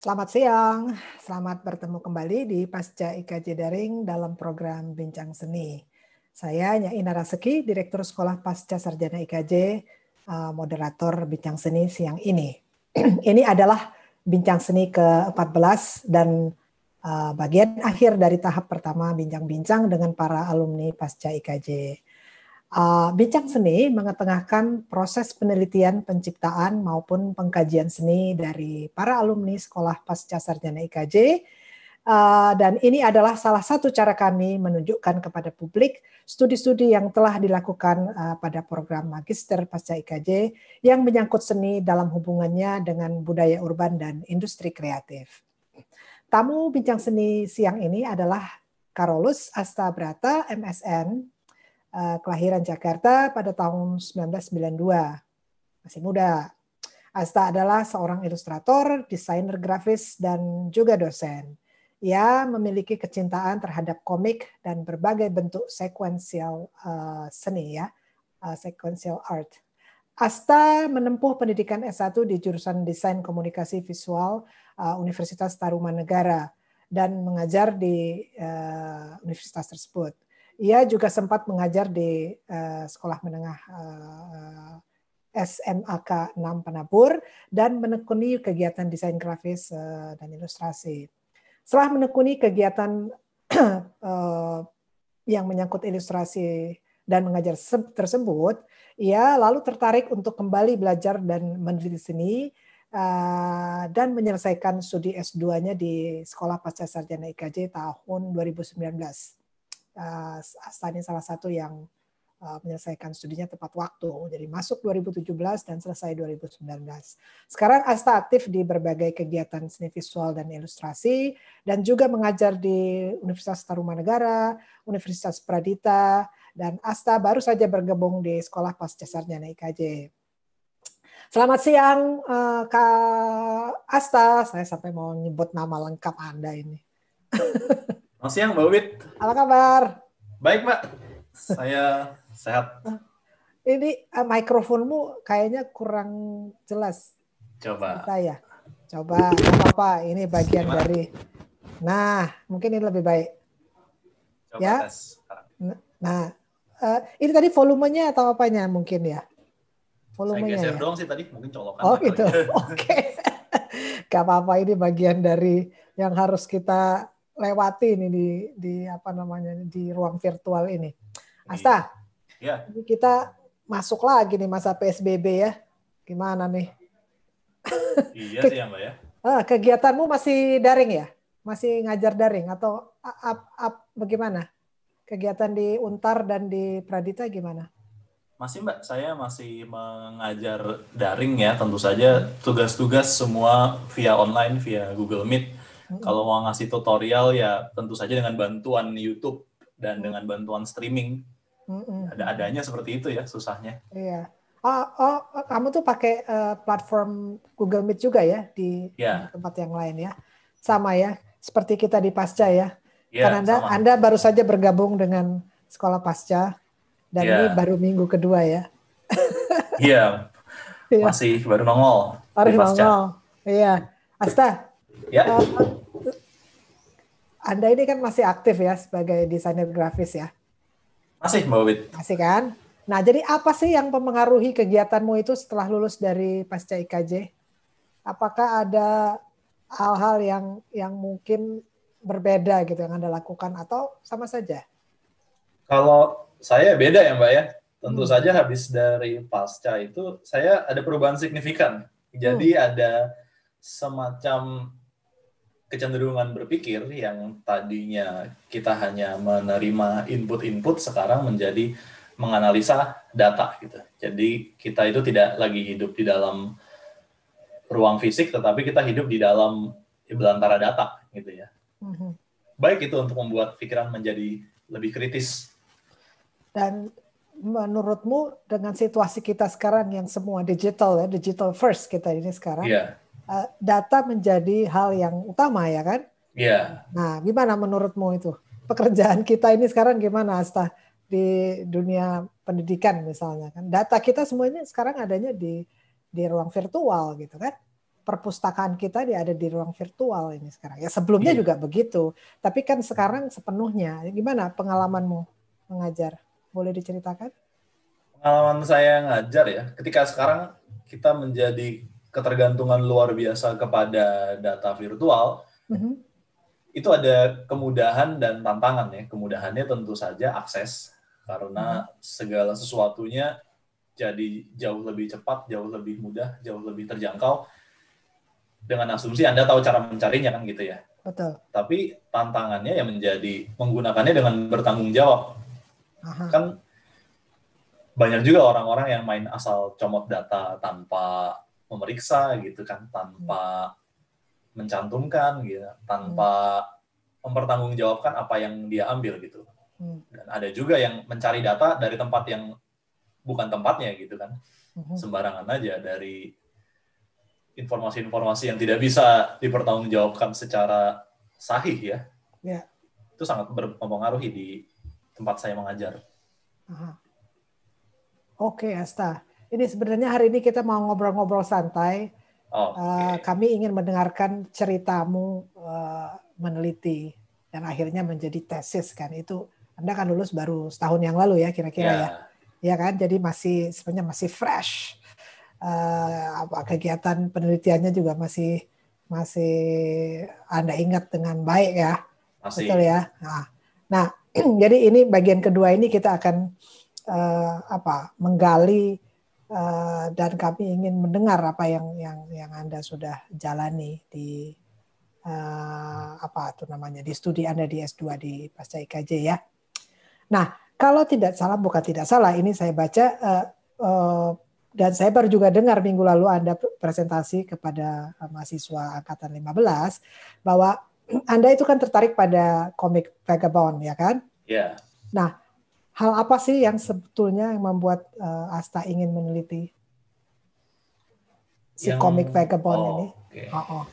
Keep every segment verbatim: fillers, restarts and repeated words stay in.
Selamat siang, selamat bertemu kembali di Pasca I K J Daring dalam program Bincang Seni. Saya Nyai Naraseki, Direktur Sekolah Pasca Sarjana I K J, moderator Bincang Seni siang ini. Ini adalah Bincang Seni ke empat belas dan bagian akhir dari tahap pertama bincang-bincang dengan para alumni Pasca I K J. Uh, Bincang Seni mengetengahkan proses penelitian, penciptaan maupun pengkajian seni dari para alumni Sekolah Pasca Sarjana I K J. Uh, dan ini adalah salah satu cara kami menunjukkan kepada publik studi-studi yang telah dilakukan uh, pada program Magister Pasca I K J yang menyangkut seni dalam hubungannya dengan budaya urban dan industri kreatif. Tamu Bincang Seni siang ini adalah Carolus Astabrata, M Sn, kelahiran Jakarta pada tahun sembilan belas sembilan puluh dua, masih muda. Asta adalah seorang ilustrator, desainer grafis, dan juga dosen. Ia memiliki kecintaan terhadap komik dan berbagai bentuk sequential uh, seni, ya, uh, sequential art. Asta menempuh pendidikan S satu di jurusan Desain Komunikasi Visual uh, Universitas Tarumanegara dan mengajar di uh, universitas tersebut. Ia juga sempat mengajar di uh, Sekolah Menengah uh, S M A K enam Penabur dan menekuni kegiatan desain grafis uh, dan ilustrasi. Setelah menekuni kegiatan uh, yang menyangkut ilustrasi dan mengajar tersebut, ia lalu tertarik untuk kembali belajar dan meneliti seni uh, dan menyelesaikan studi S dua-nya di Sekolah Pasca Sarjana I K J tahun dua ribu sembilan belas. Uh, Asta ini salah satu yang uh, menyelesaikan studinya tepat waktu. Jadi masuk dua ribu tujuh belas dan selesai dua ribu sembilan belas. Sekarang Asta aktif di berbagai kegiatan seni visual dan ilustrasi dan juga mengajar di Universitas Tarumanegara, Universitas Pradita, dan Asta baru saja bergabung di Sekolah Pasca Sarjana I K J. Selamat siang uh, Kak Asta. Saya sampai mau nyebut nama lengkap Anda ini. Selamat siang, Mbak Wit. Apa kabar? Baik, Mbak. Saya sehat. Ini uh, mikrofonmu kayaknya kurang jelas. Coba. Saya. Coba, nggak apa-apa. Ini bagian Gimana? dari. Nah, mungkin ini lebih baik. Coba ya. tes. Nah, uh, ini tadi volumenya atau apanya mungkin ya? Volumenya Saya geser ya? doang sih tadi, mungkin colokan. Oh gitu, oke. Okay. Gak apa-apa, ini bagian dari yang harus kita lewati ini di di apa namanya di ruang virtual ini. Asta, ya. Ini kita masuk lagi nih masa P S B B ya. Gimana nih? Iya sih ya Mbak ya. Kegiatanmu masih daring ya? Masih ngajar daring atau up, up, bagaimana? Kegiatan di Untar dan di Pradita gimana? Masih Mbak, saya masih mengajar daring ya. Tentu saja tugas-tugas semua via online, via Google Meet. Kalau mau ngasih tutorial ya tentu saja dengan bantuan YouTube dan dengan bantuan streaming. Ada-adanya seperti itu ya susahnya. Iya. Oh, oh, kamu tuh pakai uh, platform Google Meet juga ya di, ya. di tempat yang lain ya? Sama ya, seperti kita di Pasca ya? Ya, Karena Anda, sama. Anda baru saja bergabung dengan Sekolah Pasca dan ya. ini baru minggu kedua ya? Iya, masih baru nongol. Baru nongol, iya. Asta, ya. Uh, Anda ini kan masih aktif ya sebagai desainer grafis ya? Masih, Mbak Wit. Masih kan? Nah, jadi apa sih yang mempengaruhi kegiatanmu itu setelah lulus dari Pasca I K J? Apakah ada hal-hal yang yang mungkin berbeda gitu yang Anda lakukan atau sama saja? Kalau saya beda ya Mbak ya. Tentu hmm. saja habis dari Pasca itu saya ada perubahan signifikan. Jadi hmm. ada semacam kecenderungan berpikir yang tadinya kita hanya menerima input-input sekarang menjadi menganalisa data gitu. Jadi kita itu tidak lagi hidup di dalam ruang fisik, tetapi kita hidup di dalam belantara data gitu ya. Mm-hmm. Baik itu untuk membuat pikiran menjadi lebih kritis. Dan menurutmu dengan situasi kita sekarang yang semua digital ya, digital first kita ini sekarang, yeah. uh, data menjadi hal yang utama ya kan? Iya. Yeah. Nah, gimana menurutmu itu? Pekerjaan kita ini sekarang gimana, Asta? Di dunia pendidikan misalnya kan, data kita semuanya sekarang adanya di di ruang virtual gitu kan? perpustakaan kita dia ada di ruang virtual ini sekarang. Ya sebelumnya Iya. juga begitu. Tapi kan sekarang sepenuhnya. Gimana pengalamanmu mengajar? Boleh diceritakan? Pengalaman saya ngajar ya, ketika sekarang kita menjadi ketergantungan luar biasa kepada data virtual, Mm-hmm. itu ada kemudahan dan tantangan ya. Kemudahannya tentu saja akses, karena Mm-hmm. segala sesuatunya jadi jauh lebih cepat, jauh lebih mudah, jauh lebih terjangkau. Dengan asumsi Anda tahu cara mencarinya kan gitu ya. Betul. Tapi tantangannya yang menjadi menggunakannya dengan bertanggung jawab. Aha. Kan banyak juga orang-orang yang main asal comot data tanpa memeriksa gitu kan, tanpa mencantumkan gitu, tanpa mempertanggungjawabkan apa yang dia ambil gitu. Dan ada juga yang mencari data dari tempat yang bukan tempatnya gitu kan, sembarangan aja, dari informasi-informasi yang tidak bisa dipertanggungjawabkan secara sahih ya. Ya. Itu sangat berpengaruh di tempat saya mengajar. Aha. Oke, Asta. Ini sebenarnya hari ini kita mau ngobrol-ngobrol santai. Oh, uh, okay. Kami ingin mendengarkan ceritamu uh, meneliti dan akhirnya menjadi tesis kan. Itu Anda kan lulus baru setahun yang lalu ya kira-kira yeah. ya. Ya kan, jadi masih sebenarnya masih fresh. Uh, apa kegiatan penelitiannya juga masih masih Anda ingat dengan baik ya. Masih. Betul ya. Nah, nah jadi ini bagian kedua ini kita akan uh, apa menggali uh, dan kami ingin mendengar apa yang yang yang Anda sudah jalani di uh, apa itu namanya di studi Anda di S dua di Pasca I K J ya. Nah, kalau tidak salah bukan tidak salah ini saya baca uh, uh, dan saya baru juga dengar minggu lalu Anda presentasi kepada mahasiswa angkatan lima belas bahwa Anda itu kan tertarik pada komik Vagabond ya kan? Iya. Yeah. Nah, hal apa sih yang sebetulnya yang membuat uh, Asta ingin meneliti si yang, komik Vagabond oh, ini? Okay. Oh, oh.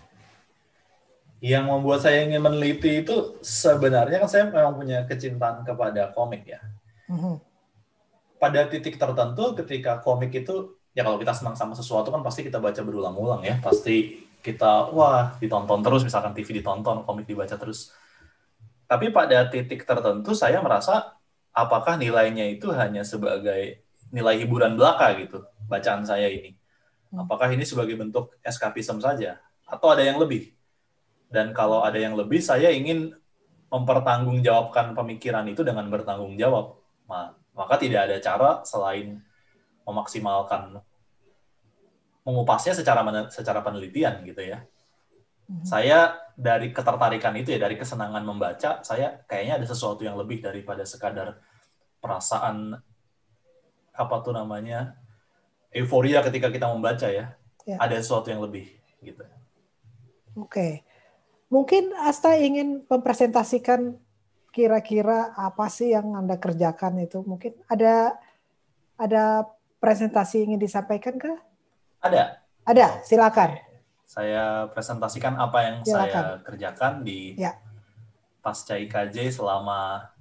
Yang membuat saya ingin meneliti itu sebenarnya kan saya memang punya kecintaan kepada komik ya. Mm-hmm. Pada titik tertentu ketika komik itu, ya kalau kita senang sama sesuatu kan pasti kita baca berulang-ulang ya. Pasti kita, wah ditonton terus, misalkan T V ditonton, komik dibaca terus. Tapi pada titik tertentu saya merasa, apakah nilainya itu hanya sebagai nilai hiburan belaka gitu, bacaan saya ini. Apakah ini sebagai bentuk eskapisme saja? Atau ada yang lebih? Dan kalau ada yang lebih, saya ingin mempertanggungjawabkan pemikiran itu dengan bertanggung jawab. Maka tidak ada cara selain memaksimalkan, mengupasnya secara secara penelitian gitu ya. Mm-hmm. Saya dari ketertarikan itu ya, dari kesenangan membaca, saya kayaknya ada sesuatu yang lebih daripada sekadar perasaan apa tuh namanya euforia ketika kita membaca ya. Ya. Ada sesuatu yang lebih gitu. Oke, mungkin Asta ingin mempresentasikan kira-kira apa sih yang Anda kerjakan itu? Mungkin ada ada presentasi ingin disampaikan kah? Ada. Ada, silakan. Saya presentasikan apa yang silakan. Saya kerjakan di ya. Pasca I K J selama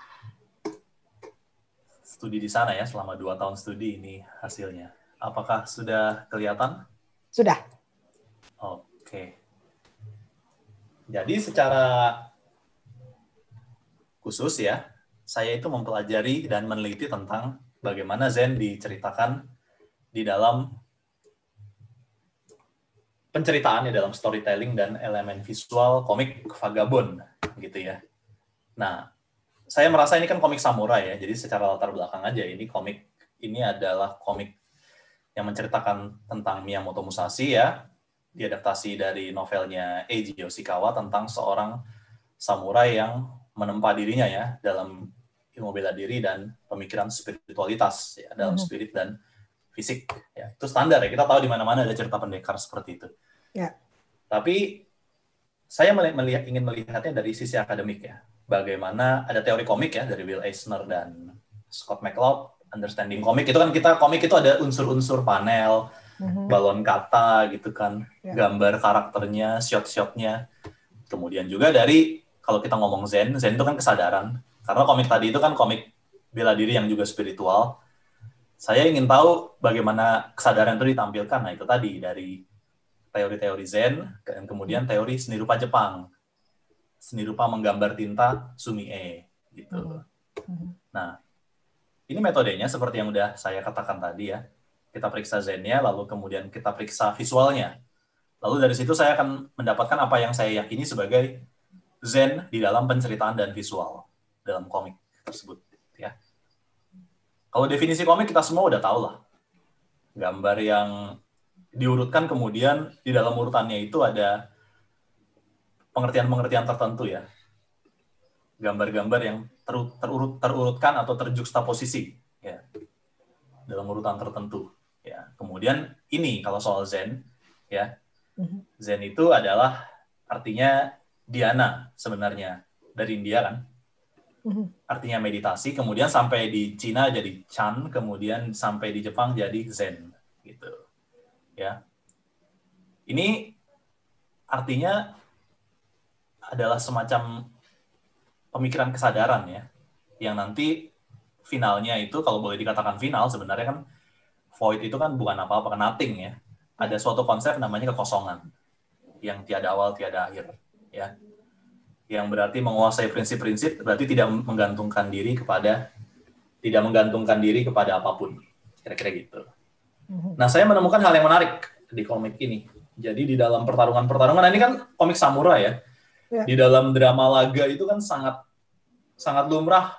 studi di sana ya, selama dua tahun studi ini hasilnya. Apakah sudah kelihatan? Sudah. Oke. Jadi secara khusus ya, saya itu mempelajari dan meneliti tentang bagaimana Zen diceritakan di dalam penceritaannya, dalam storytelling dan elemen visual komik Vagabond gitu ya. Nah, saya merasa ini kan komik samurai ya, jadi secara latar belakang aja ini komik ini adalah komik yang menceritakan tentang Miyamoto Musashi ya, diadaptasi dari novelnya Eiji Yoshikawa tentang seorang samurai yang menempa dirinya ya dalam ilmu bela diri dan pemikiran spiritualitas ya, dalam mm-hmm. spirit dan fisik ya. Itu standar ya, kita tahu di mana-mana ada cerita pendekar seperti itu. Ya. Tapi saya melihat, ingin melihatnya dari sisi akademik ya. Bagaimana ada teori komik ya dari Will Eisner dan Scott McCloud, understanding komik itu kan kita komik itu ada unsur-unsur panel, mm-hmm. balon kata gitu kan, ya. Gambar karakternya, shot-shotnya. Kemudian juga dari kalau kita ngomong Zen, Zen itu kan kesadaran. Karena komik tadi itu kan komik bela diri yang juga spiritual. Saya ingin tahu bagaimana kesadaran itu ditampilkan. Nah itu tadi dari teori-teori Zen, dan kemudian teori seni rupa Jepang. Seni rupa menggambar tinta Sumie gitu. Nah, ini metodenya seperti yang udah saya katakan tadi ya. Kita periksa Zen-nya, lalu kemudian kita periksa visualnya. Lalu dari situ saya akan mendapatkan apa yang saya yakini sebagai Zen di dalam penceritaan dan visual dalam komik tersebut. Ya. Kalau definisi komik kita semua udah tahu lah. Gambar yang diurutkan kemudian di dalam urutannya itu ada pengertian-pengertian tertentu ya. Gambar-gambar yang terurut, terurut, terurutkan atau terjuxtaposisi ya. Dalam urutan tertentu ya. Kemudian ini kalau soal Zen ya. Zen itu adalah artinya dhyana sebenarnya dari India kan. Artinya meditasi, kemudian sampai di Cina jadi Chan, kemudian sampai di Jepang jadi Zen gitu. Ya. Ini artinya adalah semacam pemikiran kesadaran ya, yang nanti finalnya itu kalau boleh dikatakan final sebenarnya kan void itu kan bukan apa-apa, nothing ya. Ada suatu konsep namanya kekosongan yang tiada awal tiada akhir ya. Yang berarti menguasai prinsip-prinsip berarti tidak menggantungkan diri kepada tidak menggantungkan diri kepada apapun. Kira-kira gitu. Nah, saya menemukan hal yang menarik di komik ini. Jadi di dalam pertarungan-pertarungan, nah ini kan komik samurai ya. Ya. Di dalam drama laga itu kan sangat sangat lumrah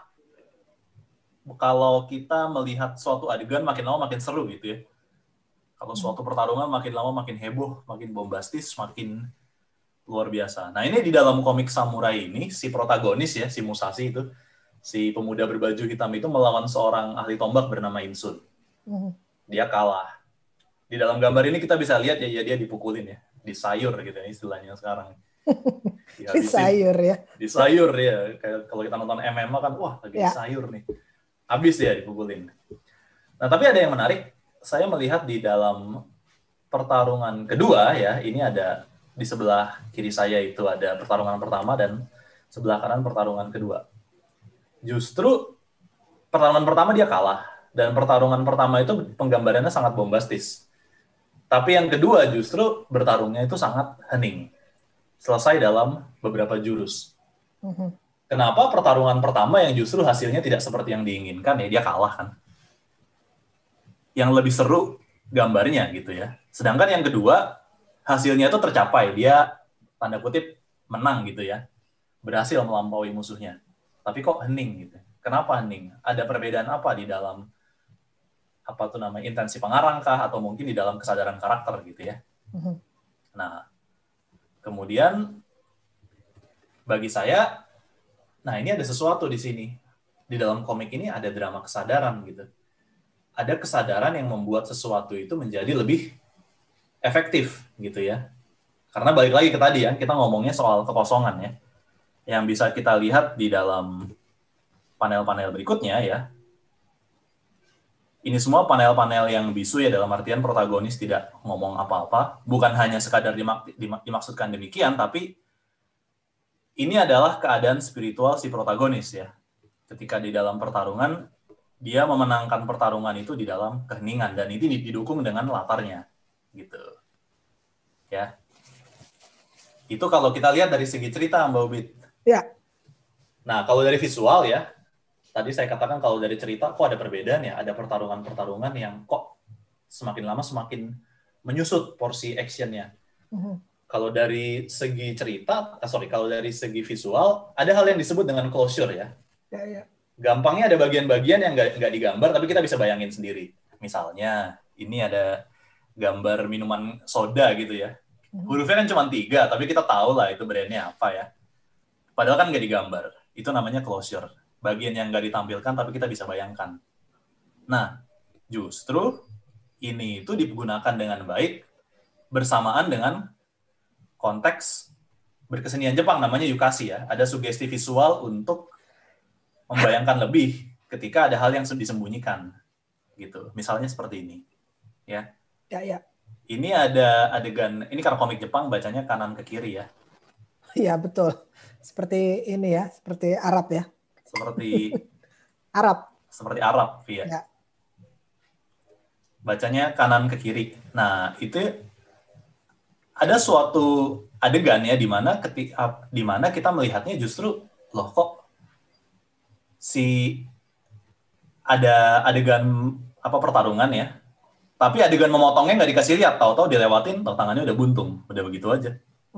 kalau kita melihat suatu adegan makin lama makin seru gitu ya. Kalau suatu pertarungan makin lama makin heboh, makin bombastis, makin luar biasa. Nah ini di dalam komik samurai ini, si protagonis ya, si Musashi itu, si pemuda berbaju hitam itu melawan seorang ahli tombak bernama Insun. Dia kalah. Di dalam gambar ini kita bisa lihat ya, ya dia dipukulin ya, disayur gitu ya istilahnya sekarang. Disayur ya. Disayur ya. Kayak kalau kita nonton M M A kan, wah lagi ya. Disayur nih. Habis ya dipukulin. Nah tapi ada yang menarik. Saya melihat di dalam pertarungan kedua ya, ini ada di sebelah kiri saya itu ada pertarungan pertama dan sebelah kanan pertarungan kedua. Justru pertarungan pertama dia kalah. Dan pertarungan pertama itu penggambarannya sangat bombastis. Tapi yang kedua justru bertarungnya itu sangat hening. Selesai dalam beberapa jurus. Uh-huh. Kenapa pertarungan pertama yang justru hasilnya tidak seperti yang diinginkan ya, dia kalah kan. Yang lebih seru gambarnya gitu ya. Sedangkan yang kedua hasilnya itu tercapai, dia tanda kutip menang gitu ya. Berhasil melampaui musuhnya. Tapi kok hening gitu. Kenapa hening? Ada perbedaan apa di dalam apa tuh namanya intensi pengarang kah atau mungkin di dalam kesadaran karakter gitu ya. Uh-huh. Nah, kemudian bagi saya, nah ini ada sesuatu di sini. Di dalam komik ini ada drama kesadaran gitu. Ada kesadaran yang membuat sesuatu itu menjadi lebih efektif gitu ya. Karena balik lagi ke tadi ya, kita ngomongnya soal kekosongan ya. Yang bisa kita lihat di dalam panel-panel berikutnya ya. Ini semua panel-panel yang bisu ya, dalam artian protagonis tidak ngomong apa-apa. Bukan hanya sekadar dimak- dimak- dimaksudkan demikian, tapi ini adalah keadaan spiritual si protagonis ya. Ketika di dalam pertarungan, dia memenangkan pertarungan itu di dalam keheningan. Dan ini didukung dengan latarnya. Gitu. Ya. Itu kalau kita lihat dari segi cerita, Mbak Ubit. Ya. Nah, kalau dari visual ya, tadi saya katakan kalau dari cerita kok ada perbedaan ya, ada pertarungan-pertarungan yang kok semakin lama semakin menyusut porsi actionnya. Uh-huh. Kalau dari segi cerita, eh, sorry, kalau dari segi visual, ada hal yang disebut dengan closure ya. Ya, ya. Gampangnya ada bagian-bagian yang nggak nggak digambar, tapi kita bisa bayangin sendiri. Misalnya, ini ada gambar minuman soda gitu ya. Uh-huh. Hurufnya kan cuma tiga, tapi kita tahu lah itu brandnya apa ya. Padahal kan nggak digambar. Itu namanya closure. Bagian yang nggak ditampilkan tapi kita bisa bayangkan. Nah, justru ini itu digunakan dengan baik bersamaan dengan konteks berkesenian Jepang namanya yukashi ya. Ada sugesti visual untuk membayangkan lebih ketika ada hal yang disembunyikan gitu. Misalnya seperti ini. Ya. Ya, ya. Ini ada adegan, ini karena komik Jepang bacanya kanan ke kiri ya. Iya, betul. Seperti ini ya, seperti Arab ya. Seperti Arab. Seperti Arab, ya. Ya. Bacanya kanan ke kiri. Nah, itu ada suatu adegan ya di mana ketika di mana kita melihatnya justru loh kok si ada adegan apa pertarungan ya, tapi adegan memotongnya nggak dikasih lihat, tahu-tahu dilewatin, tahu tangannya udah buntung, udah begitu aja.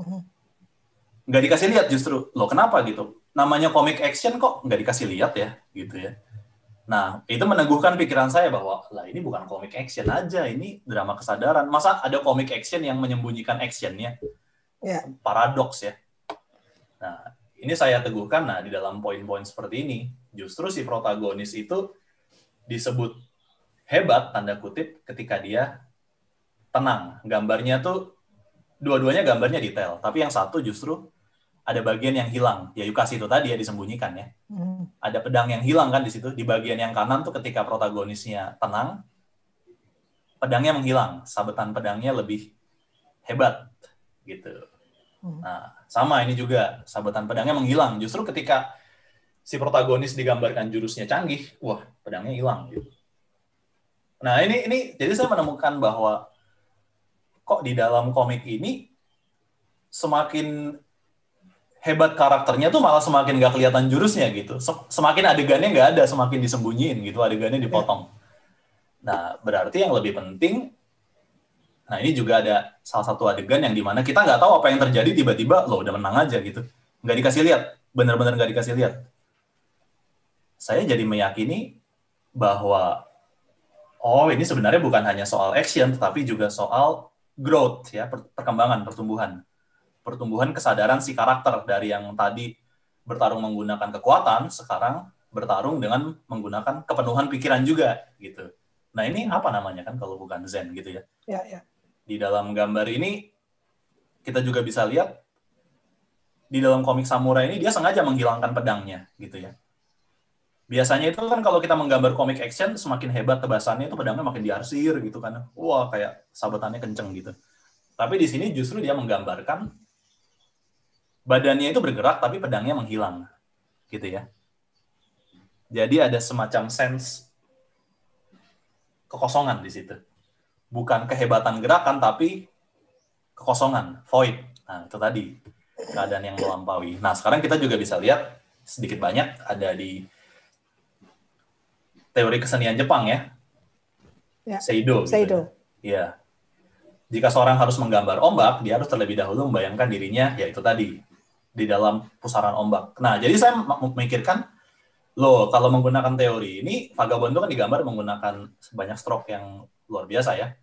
Nggak dikasih lihat justru, loh kenapa gitu? Namanya komik action kok nggak dikasih lihat ya, gitu ya. Nah, itu meneguhkan pikiran saya bahwa, lah ini bukan komik action aja, ini drama kesadaran. Masa ada komik action yang menyembunyikan actionnya? Ya. Paradoks ya. Nah, ini saya teguhkan, nah di dalam poin-poin seperti ini, justru si protagonis itu disebut hebat, tanda kutip, ketika dia tenang. Gambarnya tuh, dua-duanya gambarnya detail, tapi yang satu justru ada bagian yang hilang. Ya Yukasi itu tadi ya disembunyikan ya. Hmm. Ada pedang yang hilang kan di situ. Di bagian yang kanan tuh ketika protagonisnya tenang, pedangnya menghilang. Sabetan pedangnya lebih hebat gitu. Hmm. Nah, sama ini juga sabetan pedangnya menghilang. Justru ketika si protagonis digambarkan jurusnya canggih, wah pedangnya hilang gitu. Nah ini ini jadi saya menemukan bahwa kok di dalam komik ini semakin hebat karakternya tuh malah semakin gak kelihatan jurusnya gitu. Semakin adegannya nggak ada, semakin disembunyiin gitu, adegannya dipotong. Nah berarti yang lebih penting, nah ini juga ada salah satu adegan yang dimana kita nggak tahu apa yang terjadi, tiba-tiba loh udah menang aja gitu, nggak dikasih lihat, benar-benar nggak dikasih lihat. Saya jadi meyakini bahwa oh ini sebenarnya bukan hanya soal action, tetapi juga soal growth ya, perkembangan, pertumbuhan. Pertumbuhan kesadaran si karakter dari yang tadi bertarung menggunakan kekuatan, sekarang bertarung dengan menggunakan kepenuhan pikiran juga gitu. Nah ini apa namanya kan kalau bukan Zen gitu ya? Ya, ya. Di dalam gambar ini kita juga bisa lihat di dalam komik samurai ini dia sengaja menghilangkan pedangnya gitu ya. Biasanya itu kan kalau kita menggambar komik action semakin hebat tebasannya itu pedangnya makin diarsir gitu kan. Wah kayak sabetannya kenceng gitu. Tapi di sini justru dia menggambarkan badannya itu bergerak tapi pedangnya menghilang gitu ya. Jadi ada semacam sense kekosongan di situ. Bukan kehebatan gerakan tapi kekosongan, void. Nah, itu tadi keadaan yang melampaui. Nah, sekarang kita juga bisa lihat sedikit banyak ada di teori kesenian Jepang ya. Ya. Seido. Seido. Gitu ya. Jika seorang harus menggambar ombak, dia harus terlebih dahulu membayangkan dirinya, ya itu tadi, di dalam pusaran ombak. Nah, jadi saya memikirkan, loh, kalau menggunakan teori ini, Vagabondo kan digambar menggunakan banyak stroke yang luar biasa ya.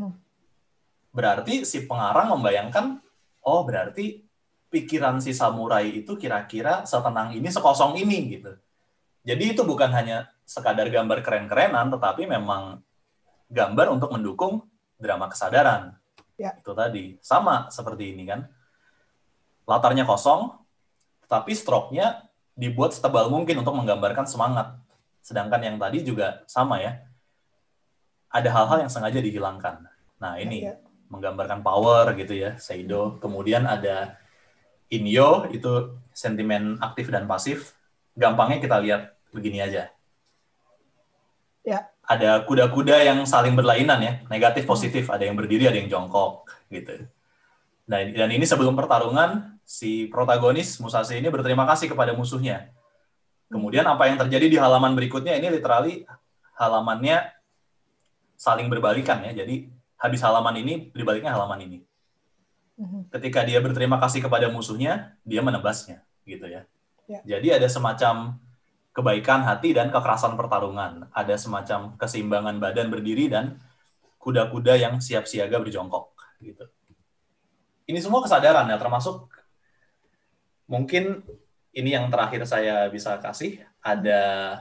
Berarti si pengarang membayangkan, oh berarti pikiran si samurai itu kira-kira setenang ini, sekosong ini gitu. Jadi itu bukan hanya sekadar gambar keren-kerenan, tetapi memang gambar untuk mendukung drama kesadaran. Ya. Itu tadi. Sama seperti ini kan. Latarnya kosong, tetapi stroke-nya dibuat setebal mungkin untuk menggambarkan semangat. Sedangkan yang tadi juga sama ya. Ada hal-hal yang sengaja dihilangkan. Nah ini, ya, ya. Menggambarkan power gitu ya, Seido. Kemudian ada Inyo, itu sentimen aktif dan pasif. Gampangnya kita lihat begini aja. Ya. Ada kuda-kuda yang saling berlainan ya, negatif positif, ada yang berdiri, ada yang jongkok gitu. Nah, dan ini sebelum pertarungan si protagonis Musashi ini berterima kasih kepada musuhnya. Kemudian apa yang terjadi di halaman berikutnya ini literally halamannya saling berbalikan ya. Jadi habis halaman ini dibaliknya halaman ini. Ketika dia berterima kasih kepada musuhnya, dia menebasnya gitu ya. Ya. Jadi ada semacam kebaikan hati dan kekerasan pertarungan. Ada semacam keseimbangan badan berdiri dan kuda-kuda yang siap siaga berjongkok gitu. Ini semua kesadaran ya, termasuk mungkin ini yang terakhir saya bisa kasih, ada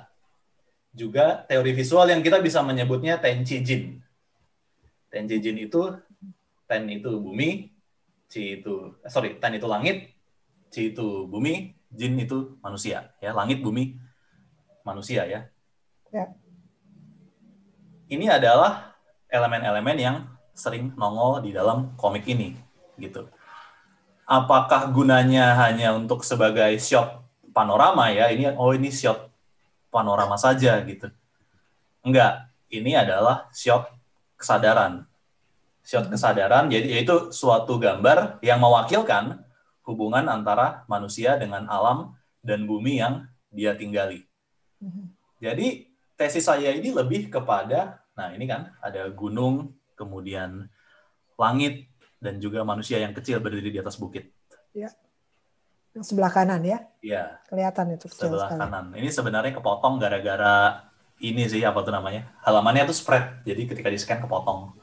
juga teori visual yang kita bisa menyebutnya Tenchi Jin. Tenchi Jin itu, Ten itu bumi, Chi itu, sorry, Ten itu langit, Chi itu bumi, Jin itu manusia. Ya, langit, bumi, manusia ya. Ya. Ini adalah elemen-elemen yang sering nongol di dalam komik ini, gitu. Apakah gunanya hanya untuk sebagai shot panorama ya? Ini oh ini shot panorama saja gitu. Enggak, ini adalah shot kesadaran. Shot kesadaran, jadi yaitu suatu gambar yang mewakilkan hubungan antara manusia dengan alam dan bumi yang dia tinggali. Jadi tesis saya ini lebih kepada, nah ini kan ada gunung, kemudian langit, dan juga manusia yang kecil berdiri di atas bukit. Ya. Yang sebelah kanan ya? Iya. Kelihatan itu kecil sebelah sekali. kanan. Ini sebenarnya kepotong gara-gara ini sih, apa tuh namanya? Halamannya tuh spread, jadi ketika di-scan kepotong.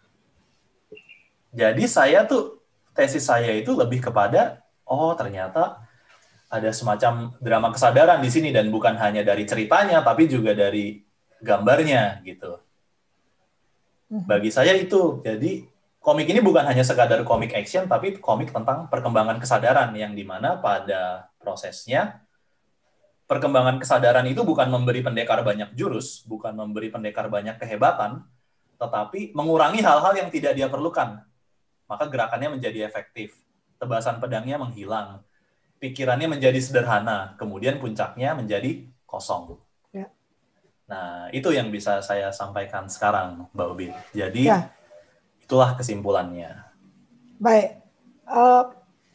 Jadi saya tuh, tesis saya itu lebih kepada, oh ternyata ada semacam drama kesadaran di sini, dan bukan hanya dari ceritanya, tapi juga dari gambarnya, gitu. Bagi saya itu, jadi komik ini bukan hanya sekadar komik action, tapi komik tentang perkembangan kesadaran, yang dimana pada prosesnya, perkembangan kesadaran itu bukan memberi pendekar banyak jurus, bukan memberi pendekar banyak kehebatan, tetapi mengurangi hal-hal yang tidak dia perlukan. Maka gerakannya menjadi efektif, tebasan pedangnya menghilang, pikirannya menjadi sederhana, kemudian puncaknya menjadi kosong. Ya. Nah, itu yang bisa saya sampaikan sekarang, Mbak Ubi. Jadi, ya. itulah kesimpulannya. Baik. Uh,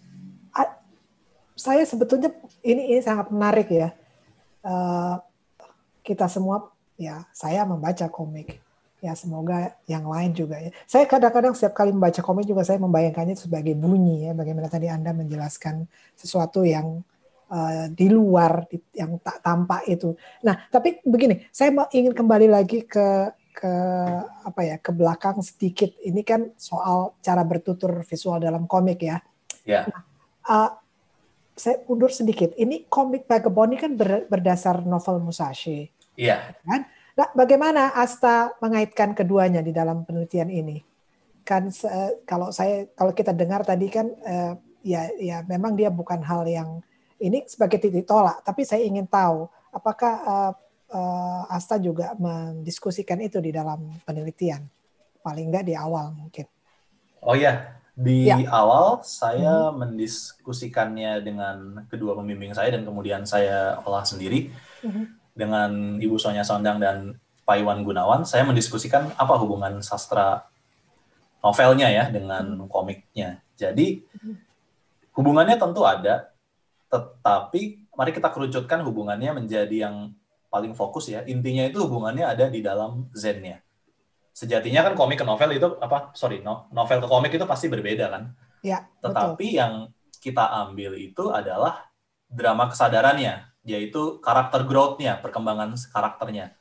saya sebetulnya ini, ini sangat menarik ya. Uh, kita semua, ya saya membaca komik. Ya semoga yang lain juga ya. Saya kadang-kadang setiap kali membaca komik juga saya membayangkannya sebagai bunyi ya. Bagaimana tadi Anda menjelaskan sesuatu yang uh, di luar, yang tak tampak itu. Nah, tapi begini, saya ingin kembali lagi ke ke apa ya, ke belakang sedikit. Ini kan soal cara bertutur visual dalam komik ya. Ya. Nah, uh, saya undur sedikit. Ini komik Vagabond ini kan ber, berdasar novel Musashi. Iya. Kan? Nah, bagaimana Asta mengaitkan keduanya di dalam penelitian ini? Kan kalau saya kalau kita dengar tadi kan eh, ya ya memang dia bukan hal yang ini sebagai titik tolak, tapi saya ingin tahu apakah eh, eh, Asta juga mendiskusikan itu di dalam penelitian, paling enggak di awal mungkin. Oh ya, di ya. awal saya hmm. mendiskusikannya dengan kedua pembimbing saya dan kemudian saya olah sendiri. Hmm. Dengan Ibu Sonya Sondang dan Pak Iwan Gunawan, saya mendiskusikan apa hubungan sastra novelnya ya dengan komiknya. Jadi hubungannya tentu ada, tetapi mari kita kerucutkan hubungannya menjadi yang paling fokus ya. Intinya itu hubungannya ada di dalam zennya. Sejatinya kan komik ke novel itu apa? Sorry, novel ke komik itu pasti berbeda kan. Ya. Tetapi betul. yang kita ambil itu adalah drama kesadarannya, yaitu karakter growth-nya, perkembangan karakternya.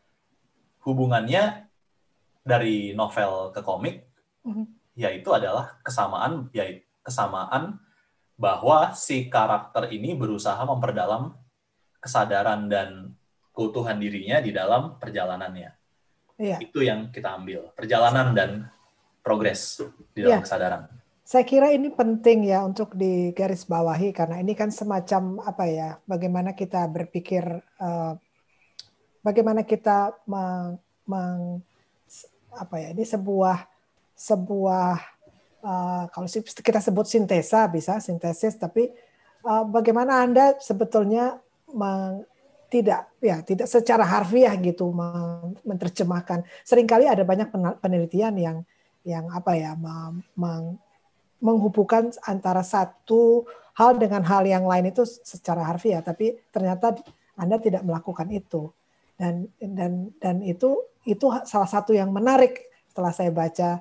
Hubungannya dari novel ke komik, mm-hmm. yaitu adalah kesamaan, yaitu kesamaan bahwa si karakter ini berusaha memperdalam kesadaran dan keutuhan dirinya di dalam perjalanannya. Iya. Itu yang kita ambil, perjalanan dan progres di dalam iya. kesadaran. Saya kira ini penting ya untuk digarisbawahi karena ini kan semacam apa ya, bagaimana kita berpikir, uh, bagaimana kita meng, meng, apa ya, ini sebuah sebuah uh, kalau kita sebut sintesa bisa sintesis, tapi uh, bagaimana Anda sebetulnya meng, tidak ya tidak secara harfiah gitu menerjemahkan. Seringkali ada banyak penelitian yang yang apa ya meng, meng, menghubungkan antara satu hal dengan hal yang lain itu secara harfiah, tapi ternyata Anda tidak melakukan itu, dan dan dan itu itu salah satu yang menarik setelah saya baca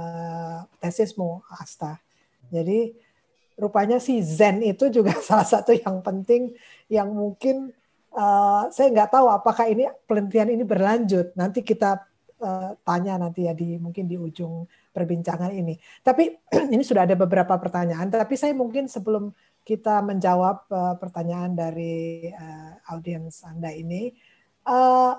uh, tesismu, Asta. Jadi rupanya si Zen itu juga salah satu yang penting yang mungkin uh, saya nggak tahu apakah ini penelitian ini berlanjut. Nanti kita uh, tanya nanti ya di mungkin di ujung perbincangan ini. Tapi ini sudah ada beberapa pertanyaan, tapi saya mungkin sebelum kita menjawab uh, pertanyaan dari uh, audiens Anda ini, uh,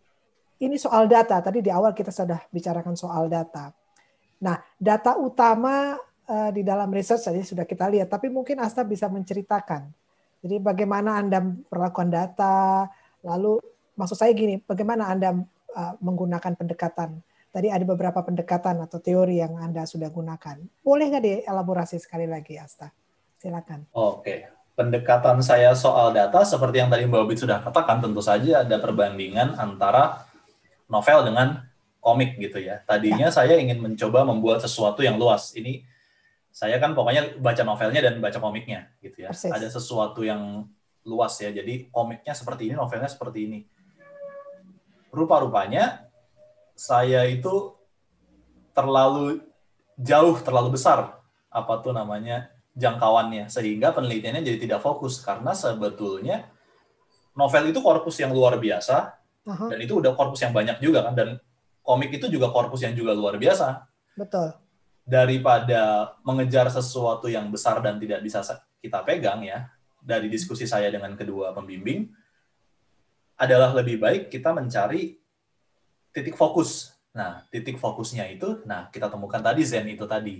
ini soal data. Tadi di awal kita sudah bicarakan soal data. Nah, data utama uh, di dalam research tadi sudah kita lihat, tapi mungkin Asta bisa menceritakan. Jadi bagaimana Anda melakukan data, lalu maksud saya gini, bagaimana Anda uh, menggunakan pendekatan. Tadi ada beberapa pendekatan atau teori yang Anda sudah gunakan. Boleh nggak dielaborasi sekali lagi, Asta? Silakan. Oke. Pendekatan saya soal data, seperti yang tadi Mbak Obit sudah katakan, tentu saja ada perbandingan antara novel dengan komik gitu ya. Tadinya ya. Saya ingin mencoba membuat sesuatu yang luas. Ini saya kan pokoknya baca novelnya dan baca komiknya gitu ya. Persis. Ada sesuatu yang luas ya. Jadi komiknya seperti ini, novelnya seperti ini. Rupa-rupanya saya itu terlalu jauh, terlalu besar apa tuh namanya jangkauannya, sehingga penelitiannya jadi tidak fokus karena sebetulnya novel itu korpus yang luar biasa. Uh-huh. Dan itu udah korpus yang banyak juga kan, dan komik itu juga korpus yang juga luar biasa. Betul. Daripada mengejar sesuatu yang besar dan tidak bisa kita pegang ya, dari diskusi saya dengan kedua pembimbing, adalah lebih baik kita mencari titik fokus. Nah, titik fokusnya itu, nah kita temukan tadi Zen itu tadi.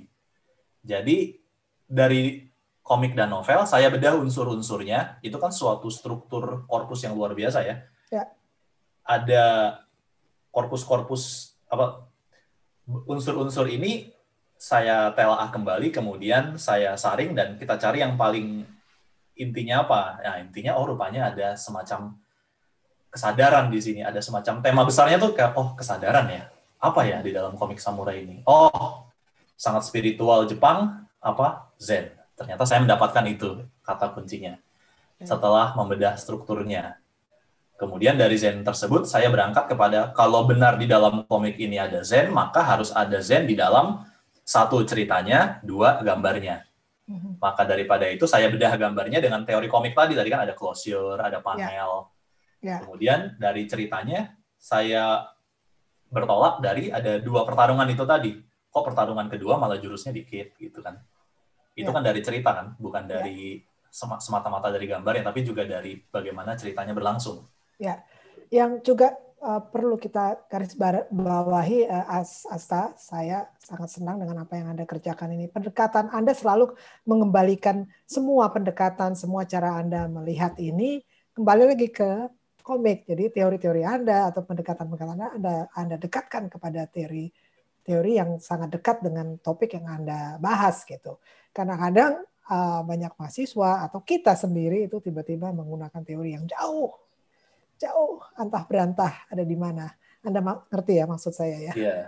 Jadi, dari komik dan novel, saya bedah unsur-unsurnya, itu kan suatu struktur korpus yang luar biasa ya. Ya. Ada korpus-korpus, apa unsur-unsur ini saya telaah kembali, kemudian saya saring dan kita cari yang paling intinya apa. Nah, intinya oh rupanya ada semacam kesadaran di sini, ada semacam tema besarnya tuh kayak oh kesadaran ya. Apa ya di dalam komik samurai ini? Oh, sangat spiritual Jepang, apa? Zen. Ternyata saya mendapatkan itu kata kuncinya setelah membedah strukturnya. Kemudian dari Zen tersebut saya berangkat kepada kalau benar di dalam komik ini ada Zen, maka harus ada Zen di dalam satu ceritanya, dua gambarnya. Maka daripada itu saya bedah gambarnya dengan teori komik tadi. Tadi kan ada closure, ada panel. Yeah. Yeah. Kemudian dari ceritanya saya bertolak dari ada dua pertarungan itu tadi. Kok pertarungan kedua malah jurusnya dikit gitu kan. Itu yeah. kan dari cerita kan, bukan dari yeah. semata-mata dari gambar ya, tapi juga dari bagaimana ceritanya berlangsung. Ya, yang juga uh, perlu kita garis bawahi uh, As, Asta, saya sangat senang dengan apa yang Anda kerjakan ini. Pendekatan Anda selalu mengembalikan semua pendekatan, semua cara Anda melihat ini kembali lagi ke komik. Jadi teori-teori Anda atau pendekatan-pendekatan Anda, Anda dekatkan kepada teori teori yang sangat dekat dengan topik yang Anda bahas gitu. Kadang-kadang uh, banyak mahasiswa atau kita sendiri itu tiba-tiba menggunakan teori yang jauh jauh antah berantah ada di mana. Anda ngerti ya maksud saya ya? Iya. Yeah.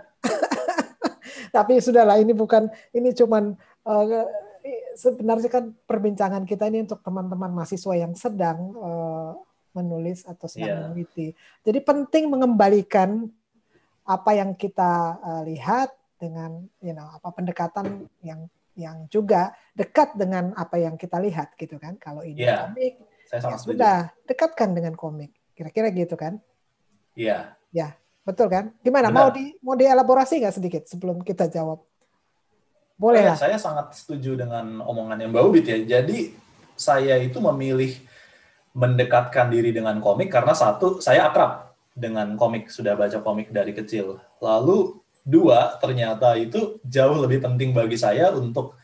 Tapi sudahlah, ini bukan, ini cuman uh, sebenarnya kan perbincangan kita ini untuk teman-teman mahasiswa yang sedang uh, menulis atau sedang yeah. meneliti. Jadi penting mengembalikan apa yang kita uh, lihat dengan you know, apa pendekatan yang yang juga dekat dengan apa yang kita lihat gitu kan. Kalau ini yeah. komik, ya sudah dekatkan dengan komik. Kira-kira gitu kan? Iya. Ya, betul kan? Gimana? Benar. Mau di mau dielaborasi nggak sedikit sebelum kita jawab? Boleh lah. Saya sangat setuju dengan omongannya Mbak Ubit ya. Jadi saya itu memilih mendekatkan diri dengan komik karena satu, saya akrab dengan komik, sudah baca komik dari kecil. Lalu dua, ternyata itu jauh lebih penting bagi saya untuk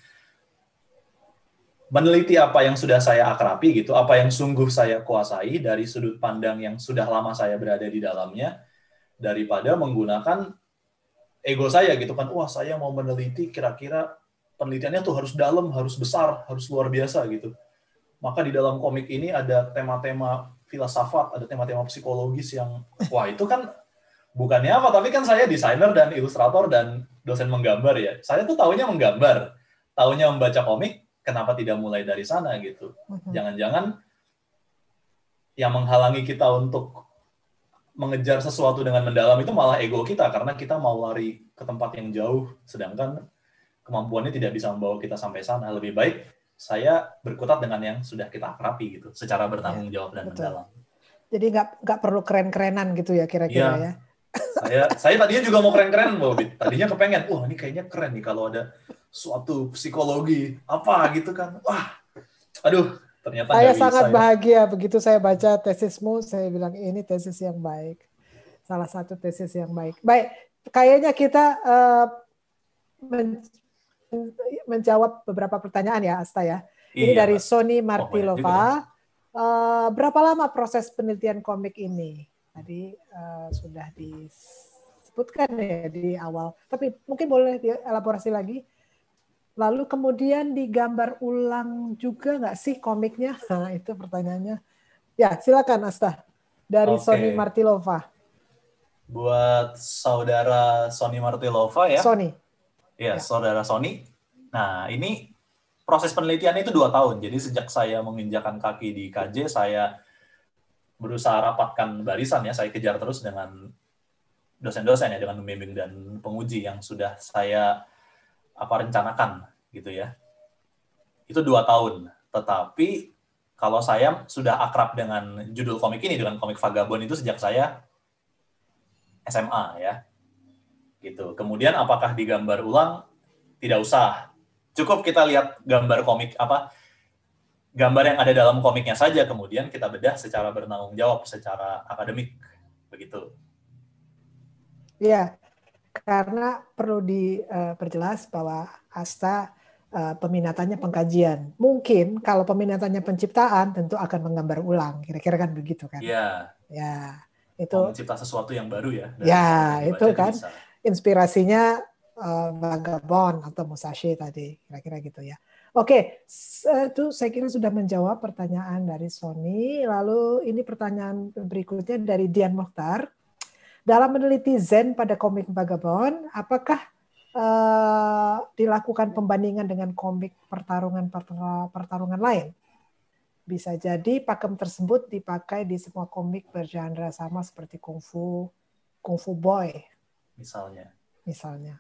meneliti apa yang sudah saya akrabi gitu, apa yang sungguh saya kuasai dari sudut pandang yang sudah lama saya berada di dalamnya, daripada menggunakan ego saya gitu kan, wah saya mau meneliti kira-kira penelitiannya tuh harus dalam, harus besar, harus luar biasa gitu. Maka di dalam komik ini ada tema-tema filsafat, ada tema-tema psikologis yang, wah itu kan bukannya apa, tapi kan saya desainer dan ilustrator dan dosen menggambar ya. Saya tuh taunya menggambar, taunya membaca komik, kenapa tidak mulai dari sana gitu? Jangan-jangan yang menghalangi kita untuk mengejar sesuatu dengan mendalam itu malah ego kita, karena kita mau lari ke tempat yang jauh, sedangkan kemampuannya tidak bisa membawa kita sampai sana. Lebih baik saya berkutat dengan yang sudah kita akrabi gitu, secara bertanggung jawab dan betul. Mendalam. Jadi nggak nggak perlu keren-kerenan gitu ya kira-kira ya? Ya. Saya saya tadinya juga mau keren-keren, Mbak Ubit. Tadinya kepengen, wah ini kayaknya keren nih kalau ada suatu psikologi apa gitu kan, wah aduh ternyata saya sangat bisa, bahagia ya. Begitu saya baca tesismu, saya bilang ini tesis yang baik, salah satu tesis yang baik. Baik, kayaknya kita uh, men- menjawab beberapa pertanyaan ya Asta ya. Ini iya, dari Mas. Sony Martilova. Oh, uh, berapa lama proses penelitian komik ini? Tadi uh, sudah disebutkan ya di awal, tapi mungkin boleh dielaborasi lagi. Lalu kemudian digambar ulang juga nggak sih komiknya? Nah, itu pertanyaannya. Ya, silakan Asta. Dari okay. Sony Martilova. buat saudara Sony Martilova ya. Sony. Ya, ya, saudara Sony. Nah, ini proses penelitiannya itu dua tahun. Jadi sejak saya menginjakan kaki di I K J, saya berusaha rapatkan barisan ya. Saya kejar terus dengan dosen-dosen ya, dengan pembimbing dan penguji yang sudah saya apa rencanakan gitu ya. Itu dua tahun. Tetapi kalau saya sudah akrab dengan judul komik ini, dengan komik Vagabond itu sejak saya S M A ya. Gitu. Kemudian apakah digambar ulang? Tidak usah. Cukup kita lihat gambar komik apa gambar yang ada dalam komiknya saja, kemudian kita bedah secara bertanggung jawab, secara akademik, begitu. Ya, karena perlu diperjelas bahwa Asta uh, peminatannya pengkajian. Mungkin kalau peminatannya penciptaan, tentu akan menggambar ulang. Kira-kira kan begitu kan? Iya. Ya, itu. Mau mencipta sesuatu yang baru ya. Ya, itu kan. Bisa. Inspirasinya uh, Vagabond atau Musashi tadi, kira-kira gitu ya. Oke, itu saya kira sudah menjawab pertanyaan dari Sony. Lalu ini pertanyaan berikutnya dari Dian Mokhtar. Dalam meneliti Zen pada komik Vagabond, apakah uh, dilakukan pembandingan dengan komik pertarungan pertarungan lain? Bisa jadi pakem tersebut dipakai di semua komik bergenre sama seperti kungfu, kungfu boy. Misalnya. Misalnya.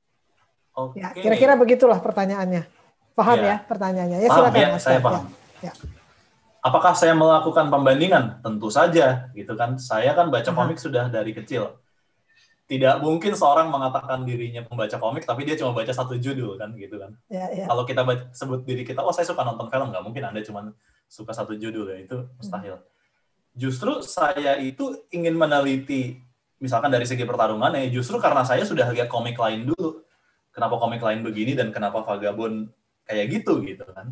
Oke. Ya, kira-kira begitulah pertanyaannya. Paham ya, ya pertanyaannya? Ya, paham, silakan. Ya, saya paham. Ya. Ya. Apakah saya melakukan pembandingan? Tentu saja, gitu kan. Saya kan baca Aha. komik sudah dari kecil. Tidak mungkin seorang mengatakan dirinya pembaca komik, tapi dia cuma baca satu judul kan, gitu kan. Ya, ya. Kalau kita baca, sebut diri kita, oh saya suka nonton film, nggak mungkin Anda cuma suka satu judul ya, itu mustahil. Hmm. Justru saya itu ingin meneliti, misalkan dari segi pertarungan ya, justru karena saya sudah lihat komik lain dulu. Kenapa komik lain begini dan kenapa Vagabond kayak gitu, gitu kan.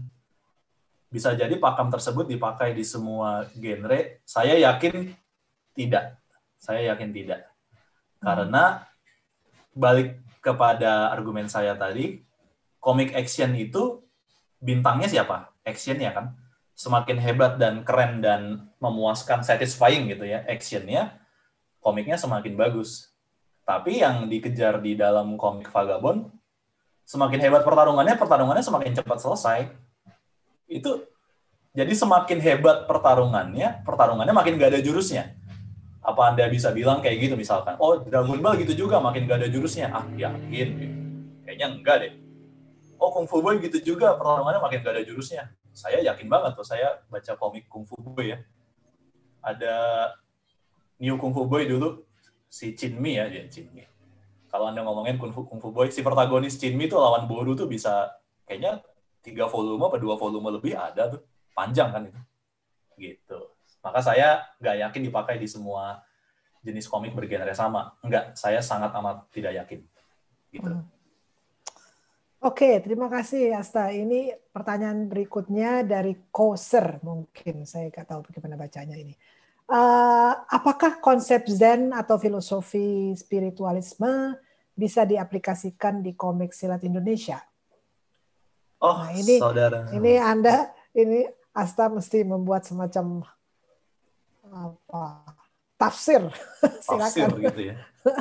Bisa jadi pakem tersebut dipakai di semua genre. Saya yakin tidak. Saya yakin tidak. Karena balik kepada argumen saya tadi, komik action itu bintangnya siapa? Action ya kan. Semakin hebat dan keren dan memuaskan, satisfying gitu ya, actionnya, komiknya semakin bagus. Tapi yang dikejar di dalam komik Vagabond, semakin hebat pertarungannya, pertarungannya semakin cepat selesai. Itu jadi semakin hebat pertarungannya, pertarungannya makin gak ada jurusnya. Apa Anda bisa bilang kayak gitu misalkan? Oh, Dragon Ball gitu juga, makin gak ada jurusnya. Ah, yakin. Kayaknya enggak deh. Oh, Kung Fu Boy gitu juga, pertarungannya makin gak ada jurusnya. Saya yakin banget tuh, saya baca komik Kung Fu Boy ya. Ada New Kung Fu Boy dulu, si Chin Mi ya, dia Chin Mi. Kalau Anda ngomongin Kung Fu, Kung Fu Boy, si protagonis Chin Mi tuh lawan Boru tuh bisa, kayaknya tiga volume atau dua volume lebih ada tuh. Panjang kan itu. Gitu. Maka saya nggak yakin dipakai di semua jenis komik bergenre sama. Enggak, saya sangat amat tidak yakin. Gitu. Hmm. Oke, terima kasih Asta. Ini pertanyaan berikutnya dari Koser, mungkin saya nggak tahu bagaimana bacanya ini. Uh, apakah konsep Zen atau filosofi spiritualisme bisa diaplikasikan di komik silat Indonesia? Oh, nah, ini, saudara. Ini Anda, ini Asta mesti membuat semacam apa, tafsir. Tafsir gitu ya.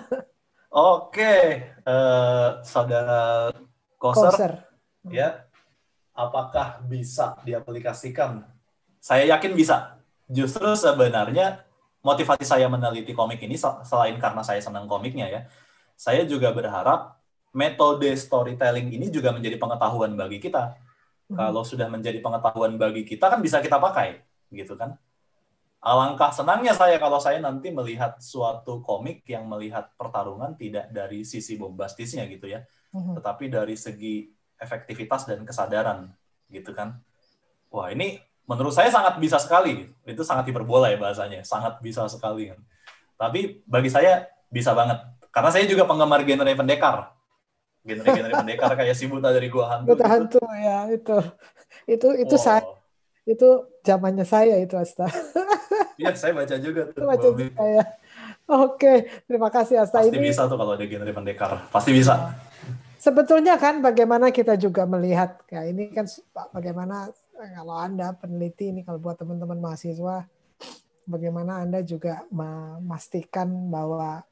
Oke, uh, saudara Koser, Koser, ya, apakah bisa diaplikasikan? Saya yakin bisa. Justru sebenarnya motivasi saya meneliti komik ini selain karena saya senang komiknya ya, saya juga berharap metode storytelling ini juga menjadi pengetahuan bagi kita. Hmm. Kalau sudah menjadi pengetahuan bagi kita kan bisa kita pakai, gitu kan? Alangkah senangnya saya kalau saya nanti melihat suatu komik yang melihat pertarungan tidak dari sisi bombastisnya gitu ya, hmm. tetapi dari segi efektivitas dan kesadaran, gitu kan? Wah, ini menurut saya sangat bisa sekali. Itu sangat hiperbola ya bahasanya, sangat bisa sekali kan. Tapi bagi saya bisa banget, karena saya juga penggemar genre pendekar. Genre-genre pendekar kayak si Buta dari Gua Hantu. Buta gitu. Hantu ya, itu. Itu itu oh. saya itu zamannya saya itu Asta. Iya, saya baca juga tuh. Baca juga ya. Oke, terima kasih Asta. Pasti ini bisa tuh kalau ada genre pendekar. Pasti bisa. Sebetulnya kan bagaimana kita juga melihat, ya ini kan bagaimana kalau Anda peneliti ini, kalau buat teman-teman mahasiswa, bagaimana Anda juga memastikan bahwa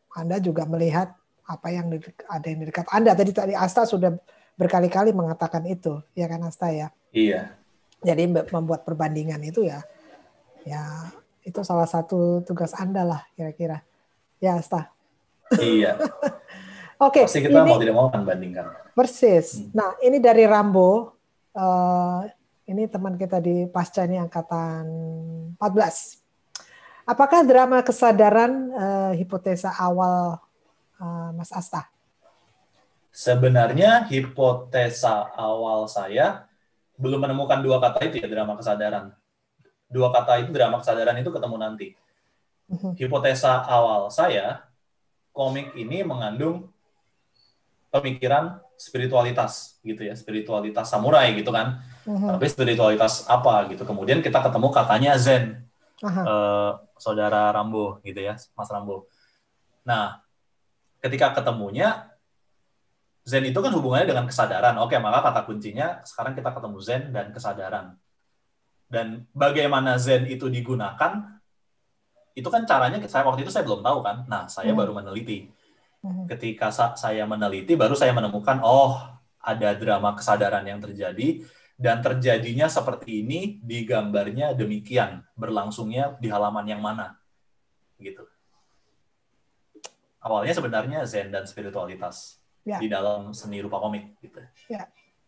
Anda juga melihat apa yang di, ada yang di dekat Anda. Tadi tadi Asta sudah berkali-kali mengatakan itu, ya kan Asta ya? Iya. Jadi membuat perbandingan itu ya, ya itu salah satu tugas Anda lah kira-kira. Ya Asta. Iya. Oke. Pasti kita ini, mau tidak mau akan bandingkan. Persis. Hmm. Nah ini dari Rambo. Uh, ini teman kita di Pasca ini angkatan empat belas. Apakah drama kesadaran uh, hipotesa awal uh, Mas Asta? Sebenarnya hipotesa awal saya belum menemukan dua kata itu ya, drama kesadaran. Dua kata itu, drama kesadaran itu ketemu nanti. Hipotesa awal saya, komik ini mengandung pemikiran spiritualitas gitu ya, spiritualitas samurai gitu kan. Uh-huh. Tapi spiritualitas apa gitu. Kemudian kita ketemu katanya Zen. Uh-huh. Uh, saudara Rambo gitu ya, Mas Rambo. Nah, ketika ketemunya Zen itu kan hubungannya dengan kesadaran. Oke, maka kata kuncinya sekarang kita ketemu Zen dan kesadaran. Dan bagaimana Zen itu digunakan, itu kan caranya saya waktu itu saya belum tahu kan. Nah, saya hmm. baru meneliti. Ketika sa- saya meneliti, baru saya menemukan, oh, ada drama kesadaran yang terjadi, dan terjadinya seperti ini, di gambarnya demikian, berlangsungnya di halaman yang mana. Gitu. Awalnya sebenarnya Zen dan spiritualitas. Ya. Di dalam seni rupa komik gitu. Ya.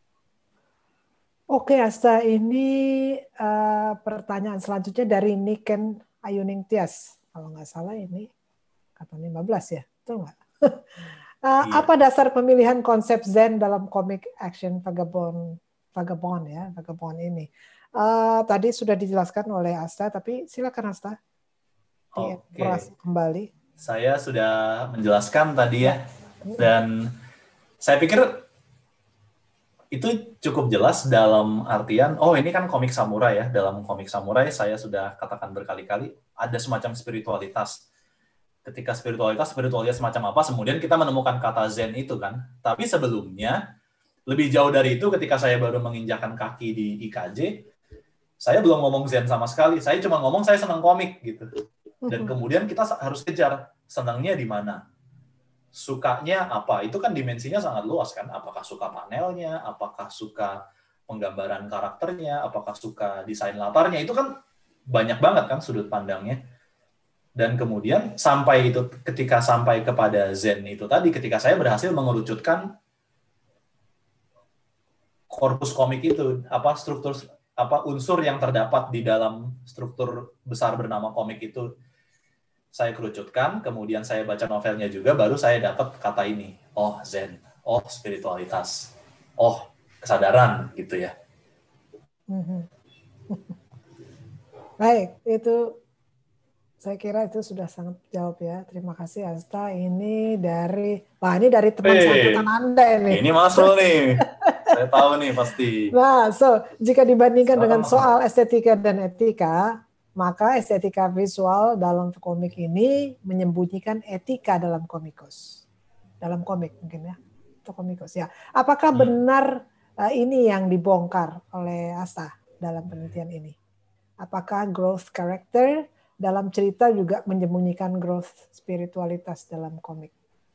Oke, Asta, ini uh, pertanyaan selanjutnya dari Niken Ayuning Tias. Kalau nggak salah ini kata lima belas ya, betul nggak? uh, iya. Apa dasar pemilihan konsep Zen dalam komik action Vagabond, Vagabond ya, Vagabond ini? Uh, tadi sudah dijelaskan oleh Asta, tapi silakan Asta Oke. Kembali. Saya sudah menjelaskan tadi ya, dan saya pikir itu cukup jelas dalam artian, oh ini kan komik samurai ya, dalam komik samurai saya sudah katakan berkali-kali, ada semacam spiritualitas. Ketika spiritualitas, spiritualitas semacam apa, kemudian kita menemukan kata Zen itu kan. Tapi sebelumnya, lebih jauh dari itu ketika saya baru menginjakan kaki di I K J, saya belum ngomong Zen sama sekali, saya cuma ngomong saya senang komik gitu. Dan kemudian kita harus kejar, senangnya di mana. Sukanya apa? Itu kan dimensinya sangat luas kan. Apakah suka panelnya, apakah suka penggambaran karakternya, apakah suka desain latarnya, itu kan banyak banget kan sudut pandangnya. Dan kemudian sampai itu ketika sampai kepada Zen itu tadi, ketika saya berhasil mengerucutkan korpus komik itu, apa struktur apa unsur yang terdapat di dalam struktur besar bernama komik itu, saya kerucutkan, kemudian saya baca novelnya juga, baru saya dapat kata ini. Oh, Zen. Oh, spiritualitas. Oh, kesadaran, gitu ya. Baik, itu saya kira itu sudah sangat jawab ya. Terima kasih Asta. Ini dari, wah ini dari teman hey, seangkatan Anda ini. Ini masuk nih. Saya tahu nih pasti. Nah, so jika dibandingkan Sekarang dengan soal estetika dan etika, maka estetika visual dalam komik ini menyembunyikan etika dalam komikus. Dalam komik mungkin ya. Atau komikus ya. Apakah hmm. benar uh, ini yang dibongkar oleh Asta dalam penelitian ini? Apakah growth character dalam cerita juga menyembunyikan growth spiritualitas dalam komik?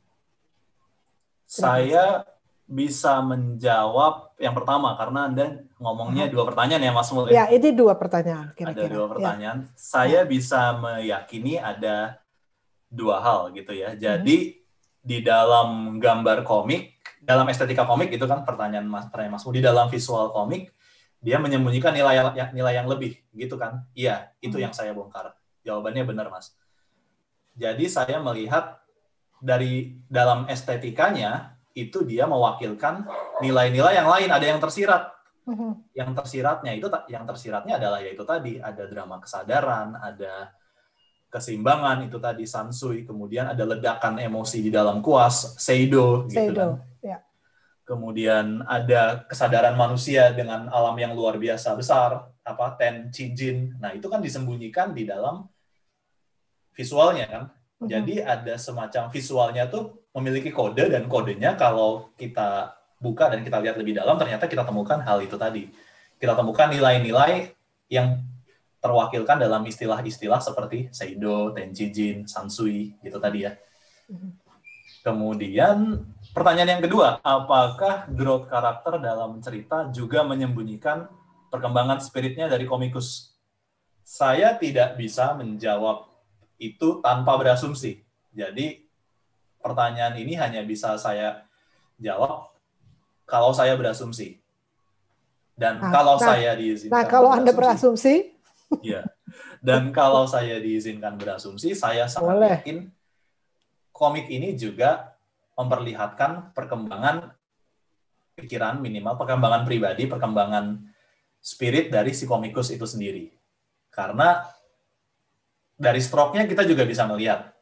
Saya bisa menjawab yang pertama karena Anda ngomongnya uh-huh. dua pertanyaan ya Mas Mul. Ya, ini dua pertanyaan kira-kira. Ada dua pertanyaan. Ya. Saya ya. bisa meyakini ada dua hal gitu ya. Jadi uh-huh. di dalam gambar komik, dalam estetika komik itu kan pertanyaan Mas pertanyaan Mas Mul, di dalam visual komik dia menyembunyikan nilai yang nilai yang lebih gitu kan. Iya, itu uh-huh. yang saya bongkar. Jawabannya benar, Mas. Jadi saya melihat dari dalam estetikanya itu dia mewakilkan nilai-nilai yang lain, ada yang tersirat. Uh-huh. Yang tersiratnya itu yang tersiratnya adalah yaitu tadi ada drama kesadaran, ada keseimbangan itu tadi sansui, kemudian ada ledakan emosi di dalam kuas, seido gitu kan. Ya. Kemudian ada kesadaran manusia dengan alam yang luar biasa besar, apa ten cijin. Nah, itu kan disembunyikan di dalam visualnya kan. Uh-huh. Jadi ada semacam visualnya tuh memiliki kode, dan kodenya kalau kita buka dan kita lihat lebih dalam, ternyata kita temukan hal itu tadi. Kita temukan nilai-nilai yang terwakilkan dalam istilah-istilah seperti Seido, Tenjijin, Sansui, gitu tadi ya. Kemudian pertanyaan yang kedua, apakah growth karakter dalam cerita juga menyembunyikan perkembangan spiritnya dari komikus? Saya tidak bisa menjawab itu tanpa berasumsi. Jadi pertanyaan ini hanya bisa saya jawab kalau saya berasumsi. Dan nah, kalau nah, saya diizinkan Nah, kalau Anda berasumsi? Ya. Dan kalau saya diizinkan berasumsi, saya sangat Boleh. yakin komik ini juga memperlihatkan perkembangan pikiran minimal, perkembangan pribadi, perkembangan spirit dari si komikus itu sendiri. Karena dari stroke-nya kita juga bisa melihat.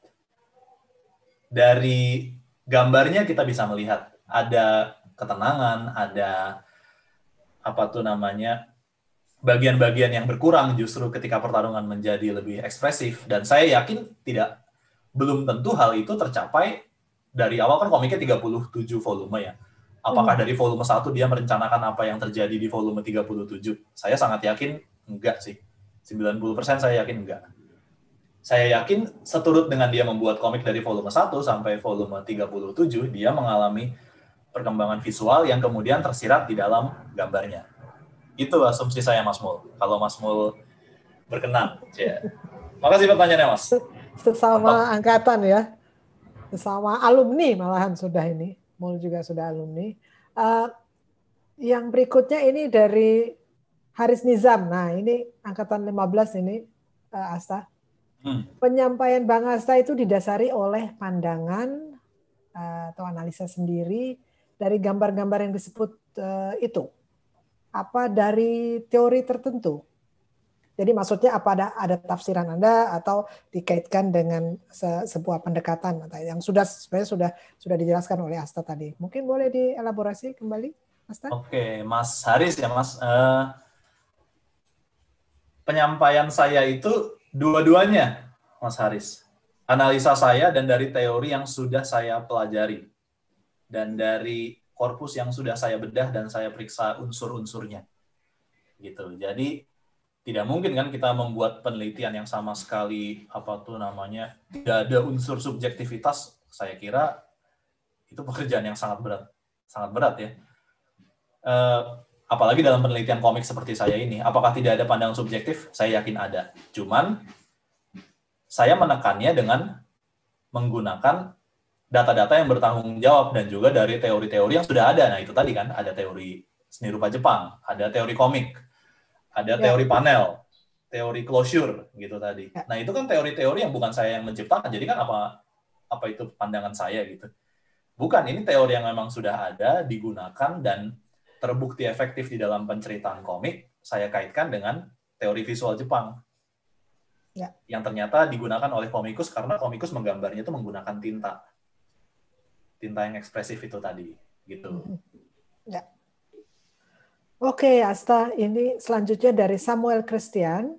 Dari gambarnya kita bisa melihat ada ketenangan, ada apa tuh namanya, bagian-bagian yang berkurang justru ketika pertarungan menjadi lebih ekspresif. Dan saya yakin tidak, belum tentu hal itu tercapai dari awal. Kan komiknya tiga puluh tujuh volume ya. Apakah dari volume satu dia merencanakan apa yang terjadi di volume tiga puluh tujuh? Saya sangat yakin enggak sih. sembilan puluh persen saya yakin enggak. Saya yakin seturut dengan dia membuat komik dari volume satu sampai volume tiga puluh tujuh, dia mengalami perkembangan visual yang kemudian tersirat di dalam gambarnya. Itu asumsi saya, Mas Mul. Kalau Mas Mul berkenan. Ya. Makasih pertanyaannya, Mas. Sesama Mantap. Angkatan ya. Sesama alumni malahan sudah ini. Mul juga sudah alumni. Uh, yang berikutnya ini dari Haris Nizam. Nah, ini angkatan lima belas ini, uh, Asta. Hmm. Penyampaian Bang Asta itu didasari oleh pandangan uh, atau analisa sendiri dari gambar-gambar yang disebut uh, itu. Apa dari teori tertentu? Jadi maksudnya apa ada ada tafsiran Anda atau dikaitkan dengan se, sebuah pendekatan yang sudah sebenarnya sudah sudah dijelaskan oleh Asta tadi. Mungkin boleh dielaborasi kembali, Asta? Oke, Mas Haris ya, Mas. Uh, penyampaian saya itu dua-duanya, Mas Haris. Analisa saya dan dari teori yang sudah saya pelajari. Dan dari korpus yang sudah saya bedah dan saya periksa unsur-unsurnya. Gitu. Jadi tidak mungkin kan kita membuat penelitian yang sama sekali apa tuh namanya tidak ada unsur subjektivitas. Saya kira itu pekerjaan yang sangat berat, sangat berat ya. Uh, apalagi dalam penelitian komik seperti saya ini, apakah tidak ada pandangan subjektif? Saya yakin ada. Cuman saya menekannya dengan menggunakan data-data yang bertanggung jawab dan juga dari teori-teori yang sudah ada. Nah itu tadi kan ada teori seni rupa Jepang, ada teori komik, ada teori panel, teori closure gitu tadi. Nah itu kan teori-teori yang bukan saya yang menciptakan. Jadi kan apa apa itu pandangan saya gitu? Bukan, ini teori yang memang sudah ada, digunakan dan terbukti efektif di dalam penceritaan komik. Saya kaitkan dengan teori visual Jepang ya. Yang ternyata digunakan oleh komikus karena komikus menggambarnya itu menggunakan tinta, tinta yang ekspresif itu tadi gitu. Ya. Oke, Asta, ini selanjutnya dari Samuel Christian.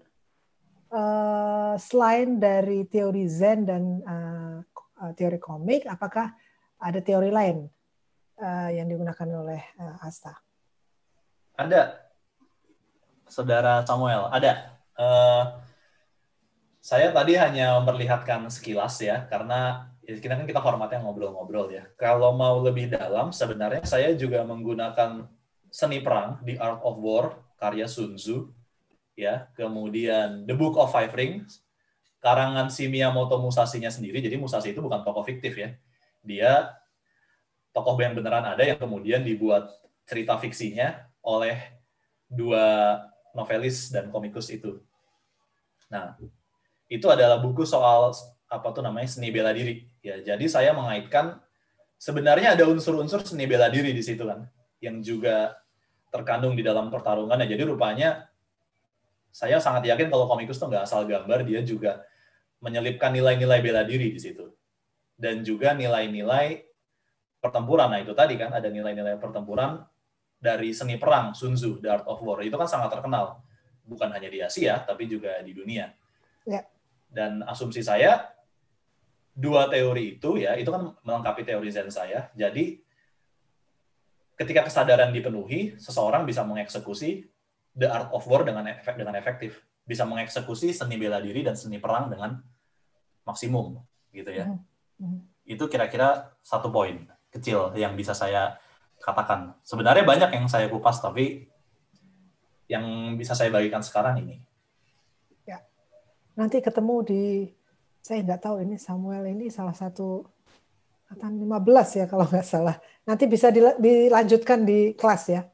Uh, selain dari teori Zen dan uh, teori komik, apakah ada teori lain uh, yang digunakan oleh uh, Asta? Ada, Saudara Samuel, ada. Uh, saya tadi hanya memperlihatkan sekilas ya, karena kita kan kita formatnya ngobrol-ngobrol ya. Kalau mau lebih dalam, sebenarnya saya juga menggunakan Seni Perang, The Art of War, karya Sun Tzu, ya. Kemudian The Book of Five Rings, karangan si Miyamoto Musashi-nya sendiri. Jadi Musashi itu bukan tokoh fiktif ya. Dia tokoh yang beneran ada yang kemudian dibuat cerita fiksinya oleh dua novelis dan komikus itu. Nah, itu adalah buku soal apa tuh namanya seni bela diri. Ya, jadi saya mengaitkan sebenarnya ada unsur-unsur seni bela diri di situ kan, yang juga terkandung di dalam pertarungan. Ya, jadi rupanya saya sangat yakin kalau komikus tuh nggak asal gambar, dia juga menyelipkan nilai-nilai bela diri di situ. Dan juga nilai-nilai pertempuran. Nah, itu tadi kan ada nilai-nilai pertempuran dari seni perang Sun Tzu, The Art of War. Itu kan sangat terkenal. Bukan hanya di Asia, tapi juga di dunia. Ya. Dan asumsi saya, dua teori itu ya, itu kan melengkapi teori Zen saya. Jadi, ketika kesadaran dipenuhi, seseorang bisa mengeksekusi The Art of War dengan efek dengan efektif. Bisa mengeksekusi seni bela diri dan seni perang dengan maksimum, gitu ya. Itu kira-kira satu poin kecil yang bisa saya katakan. Sebenarnya banyak yang saya kupas, tapi yang bisa saya bagikan sekarang ini. Ya. Nanti ketemu di, saya nggak tahu ini Samuel ini salah satu angkatan lima belas ya kalau nggak salah. Nanti bisa dilanjutkan di kelas ya.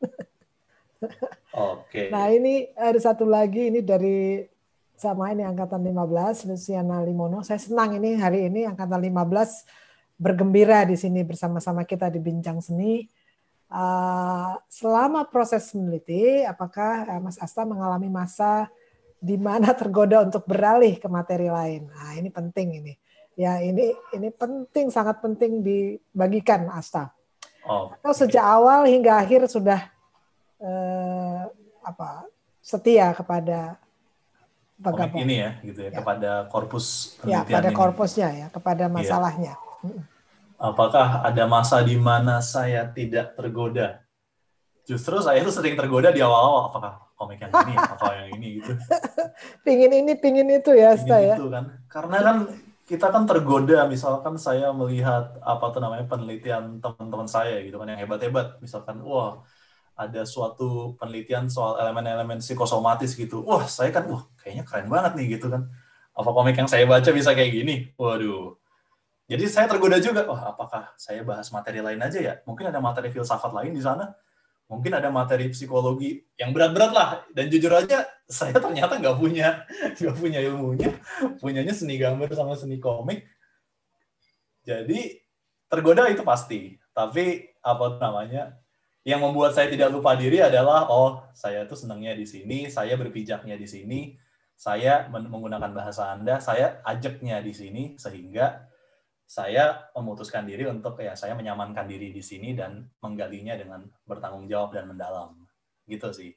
Oke. Nah ini ada satu lagi, ini dari sama ini angkatan lima belas, Luciana Limono. Saya senang ini hari ini angkatan lima belas bergembira di sini bersama-sama kita di Bincang Seni. Uh, selama proses meneliti, apakah uh, Mas Asta mengalami masa di mana tergoda untuk beralih ke materi lain? Nah, ini penting ini. Ya, ini ini penting, sangat penting dibagikan, Asta. Oh, Atau sejak awal hingga akhir sudah uh, apa setia kepada komik ini ya, gitu ya, ya, kepada korpus penelitian ya, pada ini. Korpusnya ya, kepada masalahnya. Ya. Apakah ada masa di mana saya tidak tergoda? Justru saya itu sering tergoda di awal-awal, apakah komik yang ini, apa yang ini gitu. Pingin ini, pingin itu ya, Asta ya. Itu kan, karena kan kita kan tergoda, misalkan saya melihat apa tuh namanya penelitian teman-teman saya gitu kan yang hebat-hebat, misalkan wah ada suatu penelitian soal elemen-elemen psikosomatis gitu, wah saya kan wah kayaknya keren banget nih gitu kan. Apa komik yang saya baca bisa kayak gini? Waduh. Jadi saya tergoda juga, wah apakah saya bahas materi lain aja ya? Mungkin ada materi filsafat lain di sana, mungkin ada materi psikologi yang berat-berat lah. Dan jujur aja, saya ternyata nggak punya nggak punya ilmunya, punyanya seni gambar sama seni komik. Jadi tergoda itu pasti. Tapi apa namanya? Yang membuat saya tidak lupa diri adalah, oh saya tuh senangnya di sini, saya berpijaknya di sini, saya menggunakan bahasa Anda, saya ajaknya di sini, sehingga saya memutuskan diri untuk ya saya menyamankan diri di sini dan menggalinya dengan bertanggung jawab dan mendalam. Gitu sih.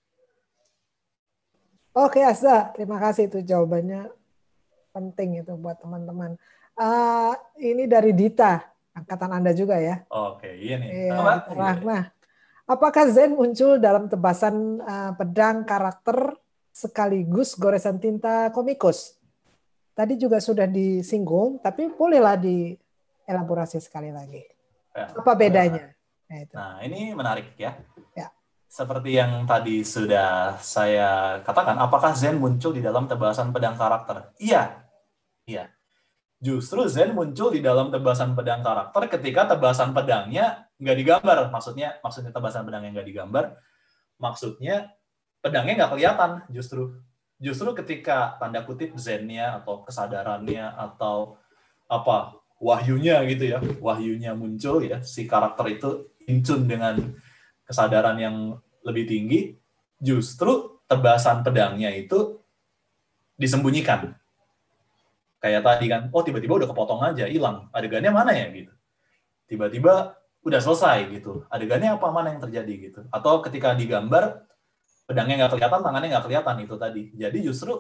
Oke, Asta, terima kasih itu jawabannya penting itu buat teman-teman. Uh, ini dari Dita, angkatan Anda juga ya. Oke, iya nih. Iya, Rahma. Apakah Zen muncul dalam tebasan uh, pedang karakter sekaligus goresan tinta komikus? Tadi juga sudah disinggung, tapi bolehlah dielaborasi sekali lagi. Ya, apa bedanya? Nah, itu. Nah, ini menarik ya. Ya. Seperti yang tadi sudah saya katakan, apakah Zen muncul di dalam tebasan pedang karakter? Iya. Iya. Justru Zen muncul di dalam tebasan pedang karakter ketika tebasan pedangnya nggak digambar. Maksudnya, maksudnya tebasan pedangnya nggak digambar, maksudnya pedangnya nggak kelihatan justru. Justru ketika tanda kutip zennya atau kesadarannya atau apa wahyunya gitu ya, wahyunya muncul ya, si karakter itu in tune dengan kesadaran yang lebih tinggi, justru tebasan pedangnya itu disembunyikan. Kayak tadi kan, oh tiba-tiba udah kepotong aja, hilang. Adegannya mana ya gitu. Tiba-tiba udah selesai gitu. Adegannya apa, mana yang terjadi gitu. Atau ketika digambar, pedangnya nggak kelihatan, tangannya nggak kelihatan, itu tadi. Jadi justru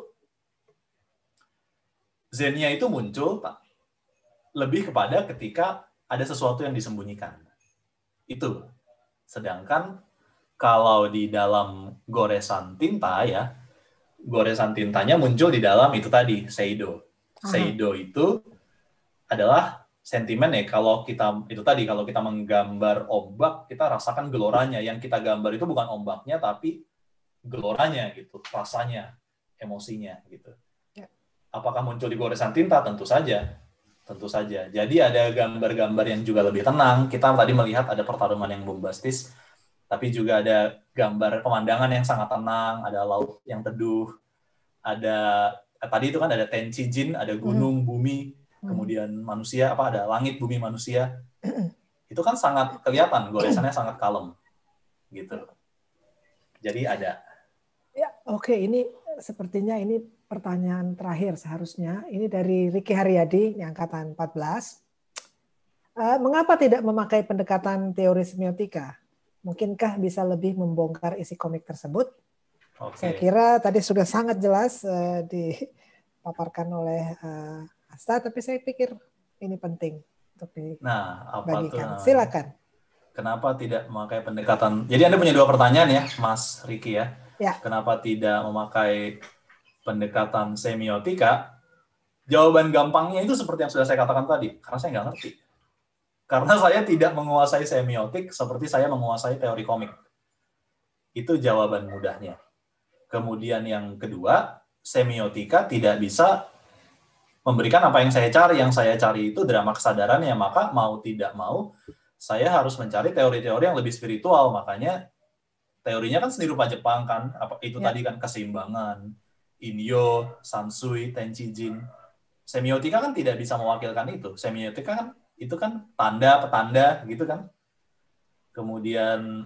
zennya itu muncul lebih kepada ketika ada sesuatu yang disembunyikan. Itu. Sedangkan kalau di dalam goresan tinta ya, goresan tintanya muncul di dalam itu tadi, seido. Seido itu adalah sentimen ya, kalau kita, itu tadi, kalau kita menggambar ombak, kita rasakan geloranya. Yang kita gambar itu bukan ombaknya, tapi geloranya gitu, rasanya, emosinya gitu. Apakah muncul di goresan tinta? Tentu saja. Tentu saja. Jadi ada gambar-gambar yang juga lebih tenang. Kita tadi melihat ada pertarungan yang bombastis, tapi juga ada gambar pemandangan yang sangat tenang, ada laut yang teduh, ada eh, tadi itu kan ada tenchi jin, ada gunung, bumi, kemudian manusia, apa ada langit, bumi, manusia. Itu kan sangat kelihatan, goresannya sangat kalem. Gitu. Jadi ada. Ya, oke, ini sepertinya ini pertanyaan terakhir seharusnya. Ini dari Riki Haryadi, yang angkatan empat belas. Mengapa tidak memakai pendekatan teori semiotika? Mungkinkah bisa lebih membongkar isi komik tersebut? Okay. Saya kira tadi sudah sangat jelas uh, dipaparkan oleh uh, Asta, tapi saya pikir ini penting untuk dibagikan. Nah, apa tuh? Silakan. Kenapa tidak memakai pendekatan? Jadi Anda punya dua pertanyaan ya, Mas Riki ya. Ya. Kenapa tidak memakai pendekatan semiotika? Jawaban gampangnya itu seperti yang sudah saya katakan tadi, karena saya nggak ngerti. Karena saya tidak menguasai semiotik seperti saya menguasai teori komik. Itu jawaban mudahnya. Kemudian yang kedua, semiotika tidak bisa memberikan apa yang saya cari. Yang saya cari itu drama kesadarannya, maka mau tidak mau, saya harus mencari teori-teori yang lebih spiritual. Makanya teorinya kan seni rupa Jepang kan, apa itu ya. Tadi kan keseimbangan, Inyo, Sansui, Tenchi Jin. Semiotika kan tidak bisa mewakilkan itu. Semiotika kan itu kan tanda, petanda gitu kan. Kemudian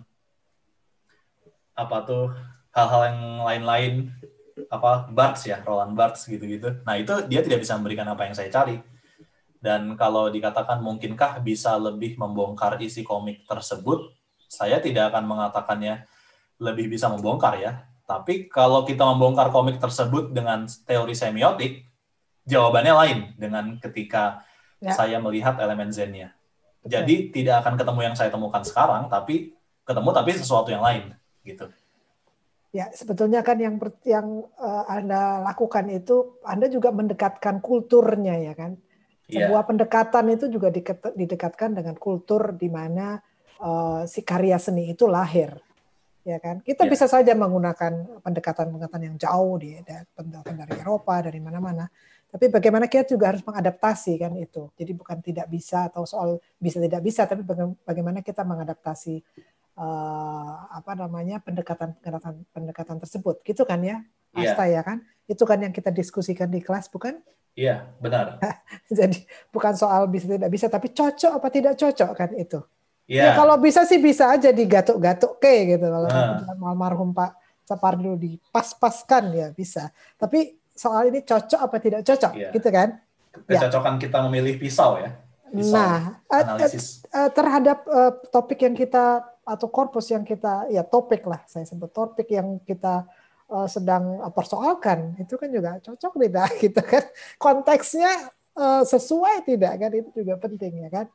apa tuh hal-hal yang lain-lain, apa Barthes ya, Roland Barthes gitu-gitu. Nah itu dia tidak bisa memberikan apa yang saya cari. Dan kalau dikatakan mungkinkah bisa lebih membongkar isi komik tersebut, saya tidak akan mengatakannya lebih bisa membongkar ya. Tapi kalau kita membongkar komik tersebut dengan teori semiotik, jawabannya lain dengan ketika ya. Saya melihat elemen zennya. Jadi Betul. Tidak akan ketemu yang saya temukan sekarang, tapi ketemu tapi sesuatu yang lain gitu. Ya, sebetulnya kan yang yang uh, Anda lakukan itu Anda juga mendekatkan kulturnya ya kan. Sebuah yeah. pendekatan itu juga didekatkan dengan kultur di mana uh, si karya seni itu lahir. Ya kan? Kita yeah. bisa saja menggunakan pendekatan-pendekatan yang jauh di pendekatan dari Eropa, dari mana-mana. Tapi bagaimana kita juga harus mengadaptasi kan itu. Jadi bukan tidak bisa atau soal bisa tidak bisa, tapi bagaimana kita mengadaptasi Uh, apa namanya pendekatan pendekatan pendekatan tersebut gitu kan ya Asta yeah. ya kan itu kan yang kita diskusikan di kelas bukan? Iya yeah, benar. Jadi bukan soal bisa tidak bisa tapi cocok apa tidak cocok kan itu. Yeah. Ya kalau bisa sih bisa aja digatuk-gatuk ke gitu kalau uh. almarhum Pak Sapardi dipas-paskan ya bisa. Tapi soal ini cocok apa tidak cocok yeah. gitu kan? Kecocokan ya. Kita memilih pisau ya. Pisau nah analisis. Uh, uh, terhadap uh, topik yang kita atau korpus yang kita ya topik lah saya sebut topik yang kita uh, sedang persoalkan itu kan juga cocok tidak gitu kan konteksnya uh, sesuai tidak kan itu juga penting ya kan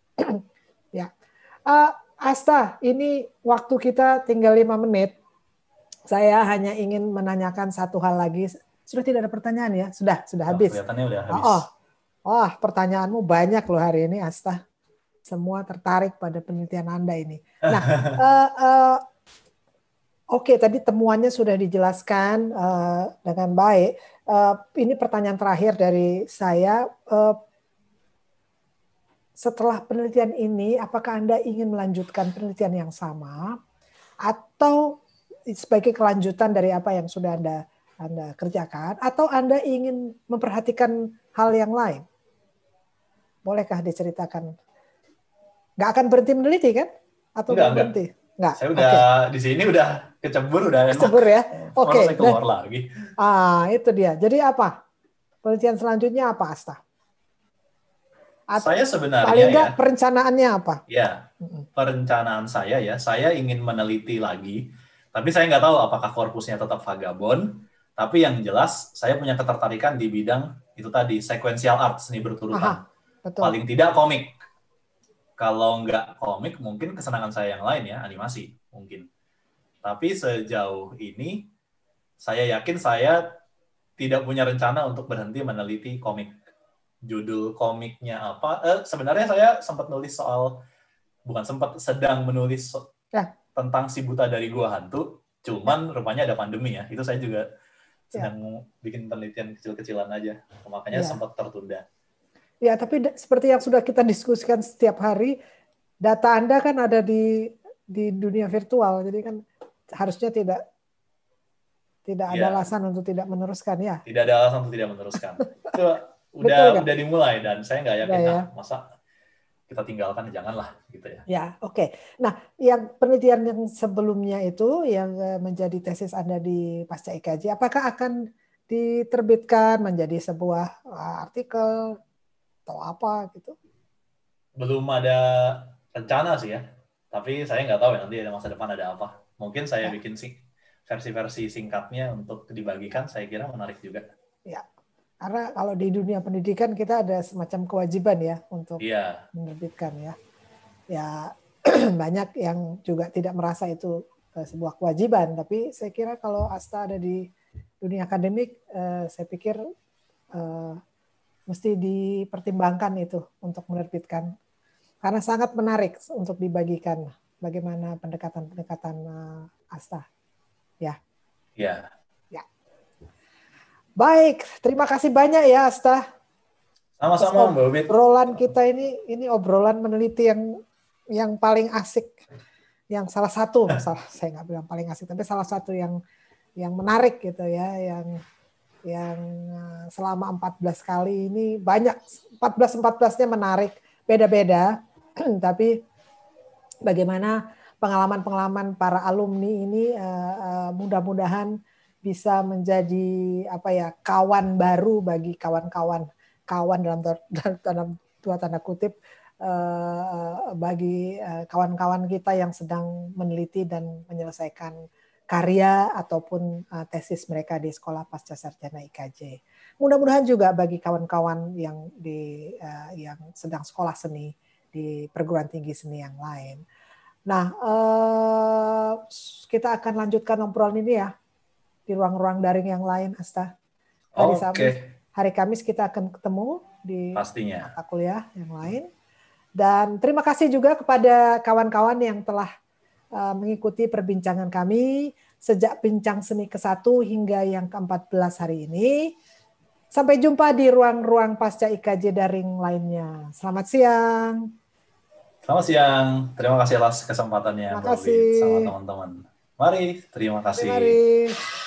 ya uh, Asta ini waktu kita tinggal lima menit saya hanya ingin menanyakan satu hal lagi sudah tidak ada pertanyaan ya sudah sudah habis oh, kelihatannya udah habis oh oh pertanyaanmu banyak loh hari ini Asta. Semua tertarik pada penelitian Anda ini. Nah, uh, uh, oke okay, tadi temuannya sudah dijelaskan uh, dengan baik. Uh, ini pertanyaan terakhir dari saya. Uh, setelah penelitian ini, apakah Anda ingin melanjutkan penelitian yang sama atau sebagai kelanjutan dari apa yang sudah Anda Anda kerjakan, atau Anda ingin memperhatikan hal yang lain? Bolehkah diceritakan? Nggak akan berhenti meneliti kan? Atau enggak, berhenti? Enggak. Saya udah okay. Di sini udah kecebur, udah enak. Kecebur ya? Oke. Okay. Saya keluar Dan, lagi. Ah, itu dia. Jadi apa? Penelitian selanjutnya apa, Asta? Atau saya sebenarnya paling enggak ya. Perencanaannya apa? Ya, perencanaan saya ya. Saya ingin meneliti lagi. Tapi saya nggak tahu apakah korpusnya tetap vagabond. Tapi yang jelas, saya punya ketertarikan di bidang itu tadi, sequential art, seni berturutan. Aha, betul. Paling tidak komik. Kalau nggak komik, mungkin kesenangan saya yang lain ya, animasi mungkin. Tapi sejauh ini, saya yakin saya tidak punya rencana untuk berhenti meneliti komik. Judul komiknya apa? Eh, sebenarnya saya sempat nulis soal, bukan sempat, sedang menulis so- ya. tentang si buta dari gua hantu. Cuman ya. Rupanya ada pandemi ya. Itu saya juga sedang ya. bikin penelitian kecil-kecilan aja. Makanya ya. sempat tertunda. Ya, tapi seperti yang sudah kita diskusikan setiap hari, data Anda kan ada di di dunia virtual, jadi kan harusnya tidak tidak ada ya. alasan untuk tidak meneruskan ya. Tidak ada alasan untuk tidak meneruskan. Itu udah Betul, kan? udah dimulai dan saya nggak yakin ya. nah, masa kita tinggalkan, janganlah gitu ya. Ya, oke. Okay. Nah, yang penelitian yang sebelumnya itu yang menjadi tesis Anda di Pasca I K J, apakah akan diterbitkan menjadi sebuah artikel atau apa gitu? Belum ada rencana sih ya. Tapi saya nggak tahu ya nanti ada masa depan ada apa. Mungkin saya ya. bikin sih versi-versi singkatnya untuk dibagikan, saya kira menarik juga. Ya, karena kalau di dunia pendidikan kita ada semacam kewajiban ya untuk ya. menerbitkan ya. Ya banyak yang juga tidak merasa itu sebuah kewajiban, tapi saya kira kalau Asta ada di dunia akademik, saya pikir mesti dipertimbangkan itu untuk menerbitkan. Karena sangat menarik untuk dibagikan bagaimana pendekatan-pendekatan uh, Asta. Ya. Ya. Ya. Baik, terima kasih banyak ya Asta. Sama-sama Mbak Ubit. Obrolan kita ini ini obrolan meneliti yang yang paling asik, yang salah satu, salah, saya nggak bilang paling asik, tapi salah satu yang yang menarik gitu ya, yang yang selama empat belas kali ini banyak, empat belas empat belas-nya menarik, beda-beda, tapi bagaimana pengalaman-pengalaman para alumni ini uh, uh, mudah-mudahan bisa menjadi apa ya, kawan baru bagi kawan-kawan kawan dalam dalam dua tanda kutip uh, bagi uh, kawan-kawan kita yang sedang meneliti dan menyelesaikan karya ataupun uh, tesis mereka di Sekolah Pasca Sarjana I K J. Mudah-mudahan juga bagi kawan-kawan yang di uh, yang sedang sekolah seni di perguruan tinggi seni yang lain. Nah, uh, kita akan lanjutkan obrolan ini ya di ruang-ruang daring yang lain, Asta. Hari Oke. Kamis, hari Kamis kita akan ketemu di pastinya mata kuliah yang lain. Dan terima kasih juga kepada kawan-kawan yang telah uh, mengikuti perbincangan kami sejak bincang seni ke satu hingga yang ke empat belas hari ini. Sampai jumpa di ruang-ruang pasca I K J daring lainnya. Selamat siang. Selamat siang. Terima kasih atas kesempatannya Terima Mbak kasih. Ubit sama teman-teman. Mari, terima kasih. Mari.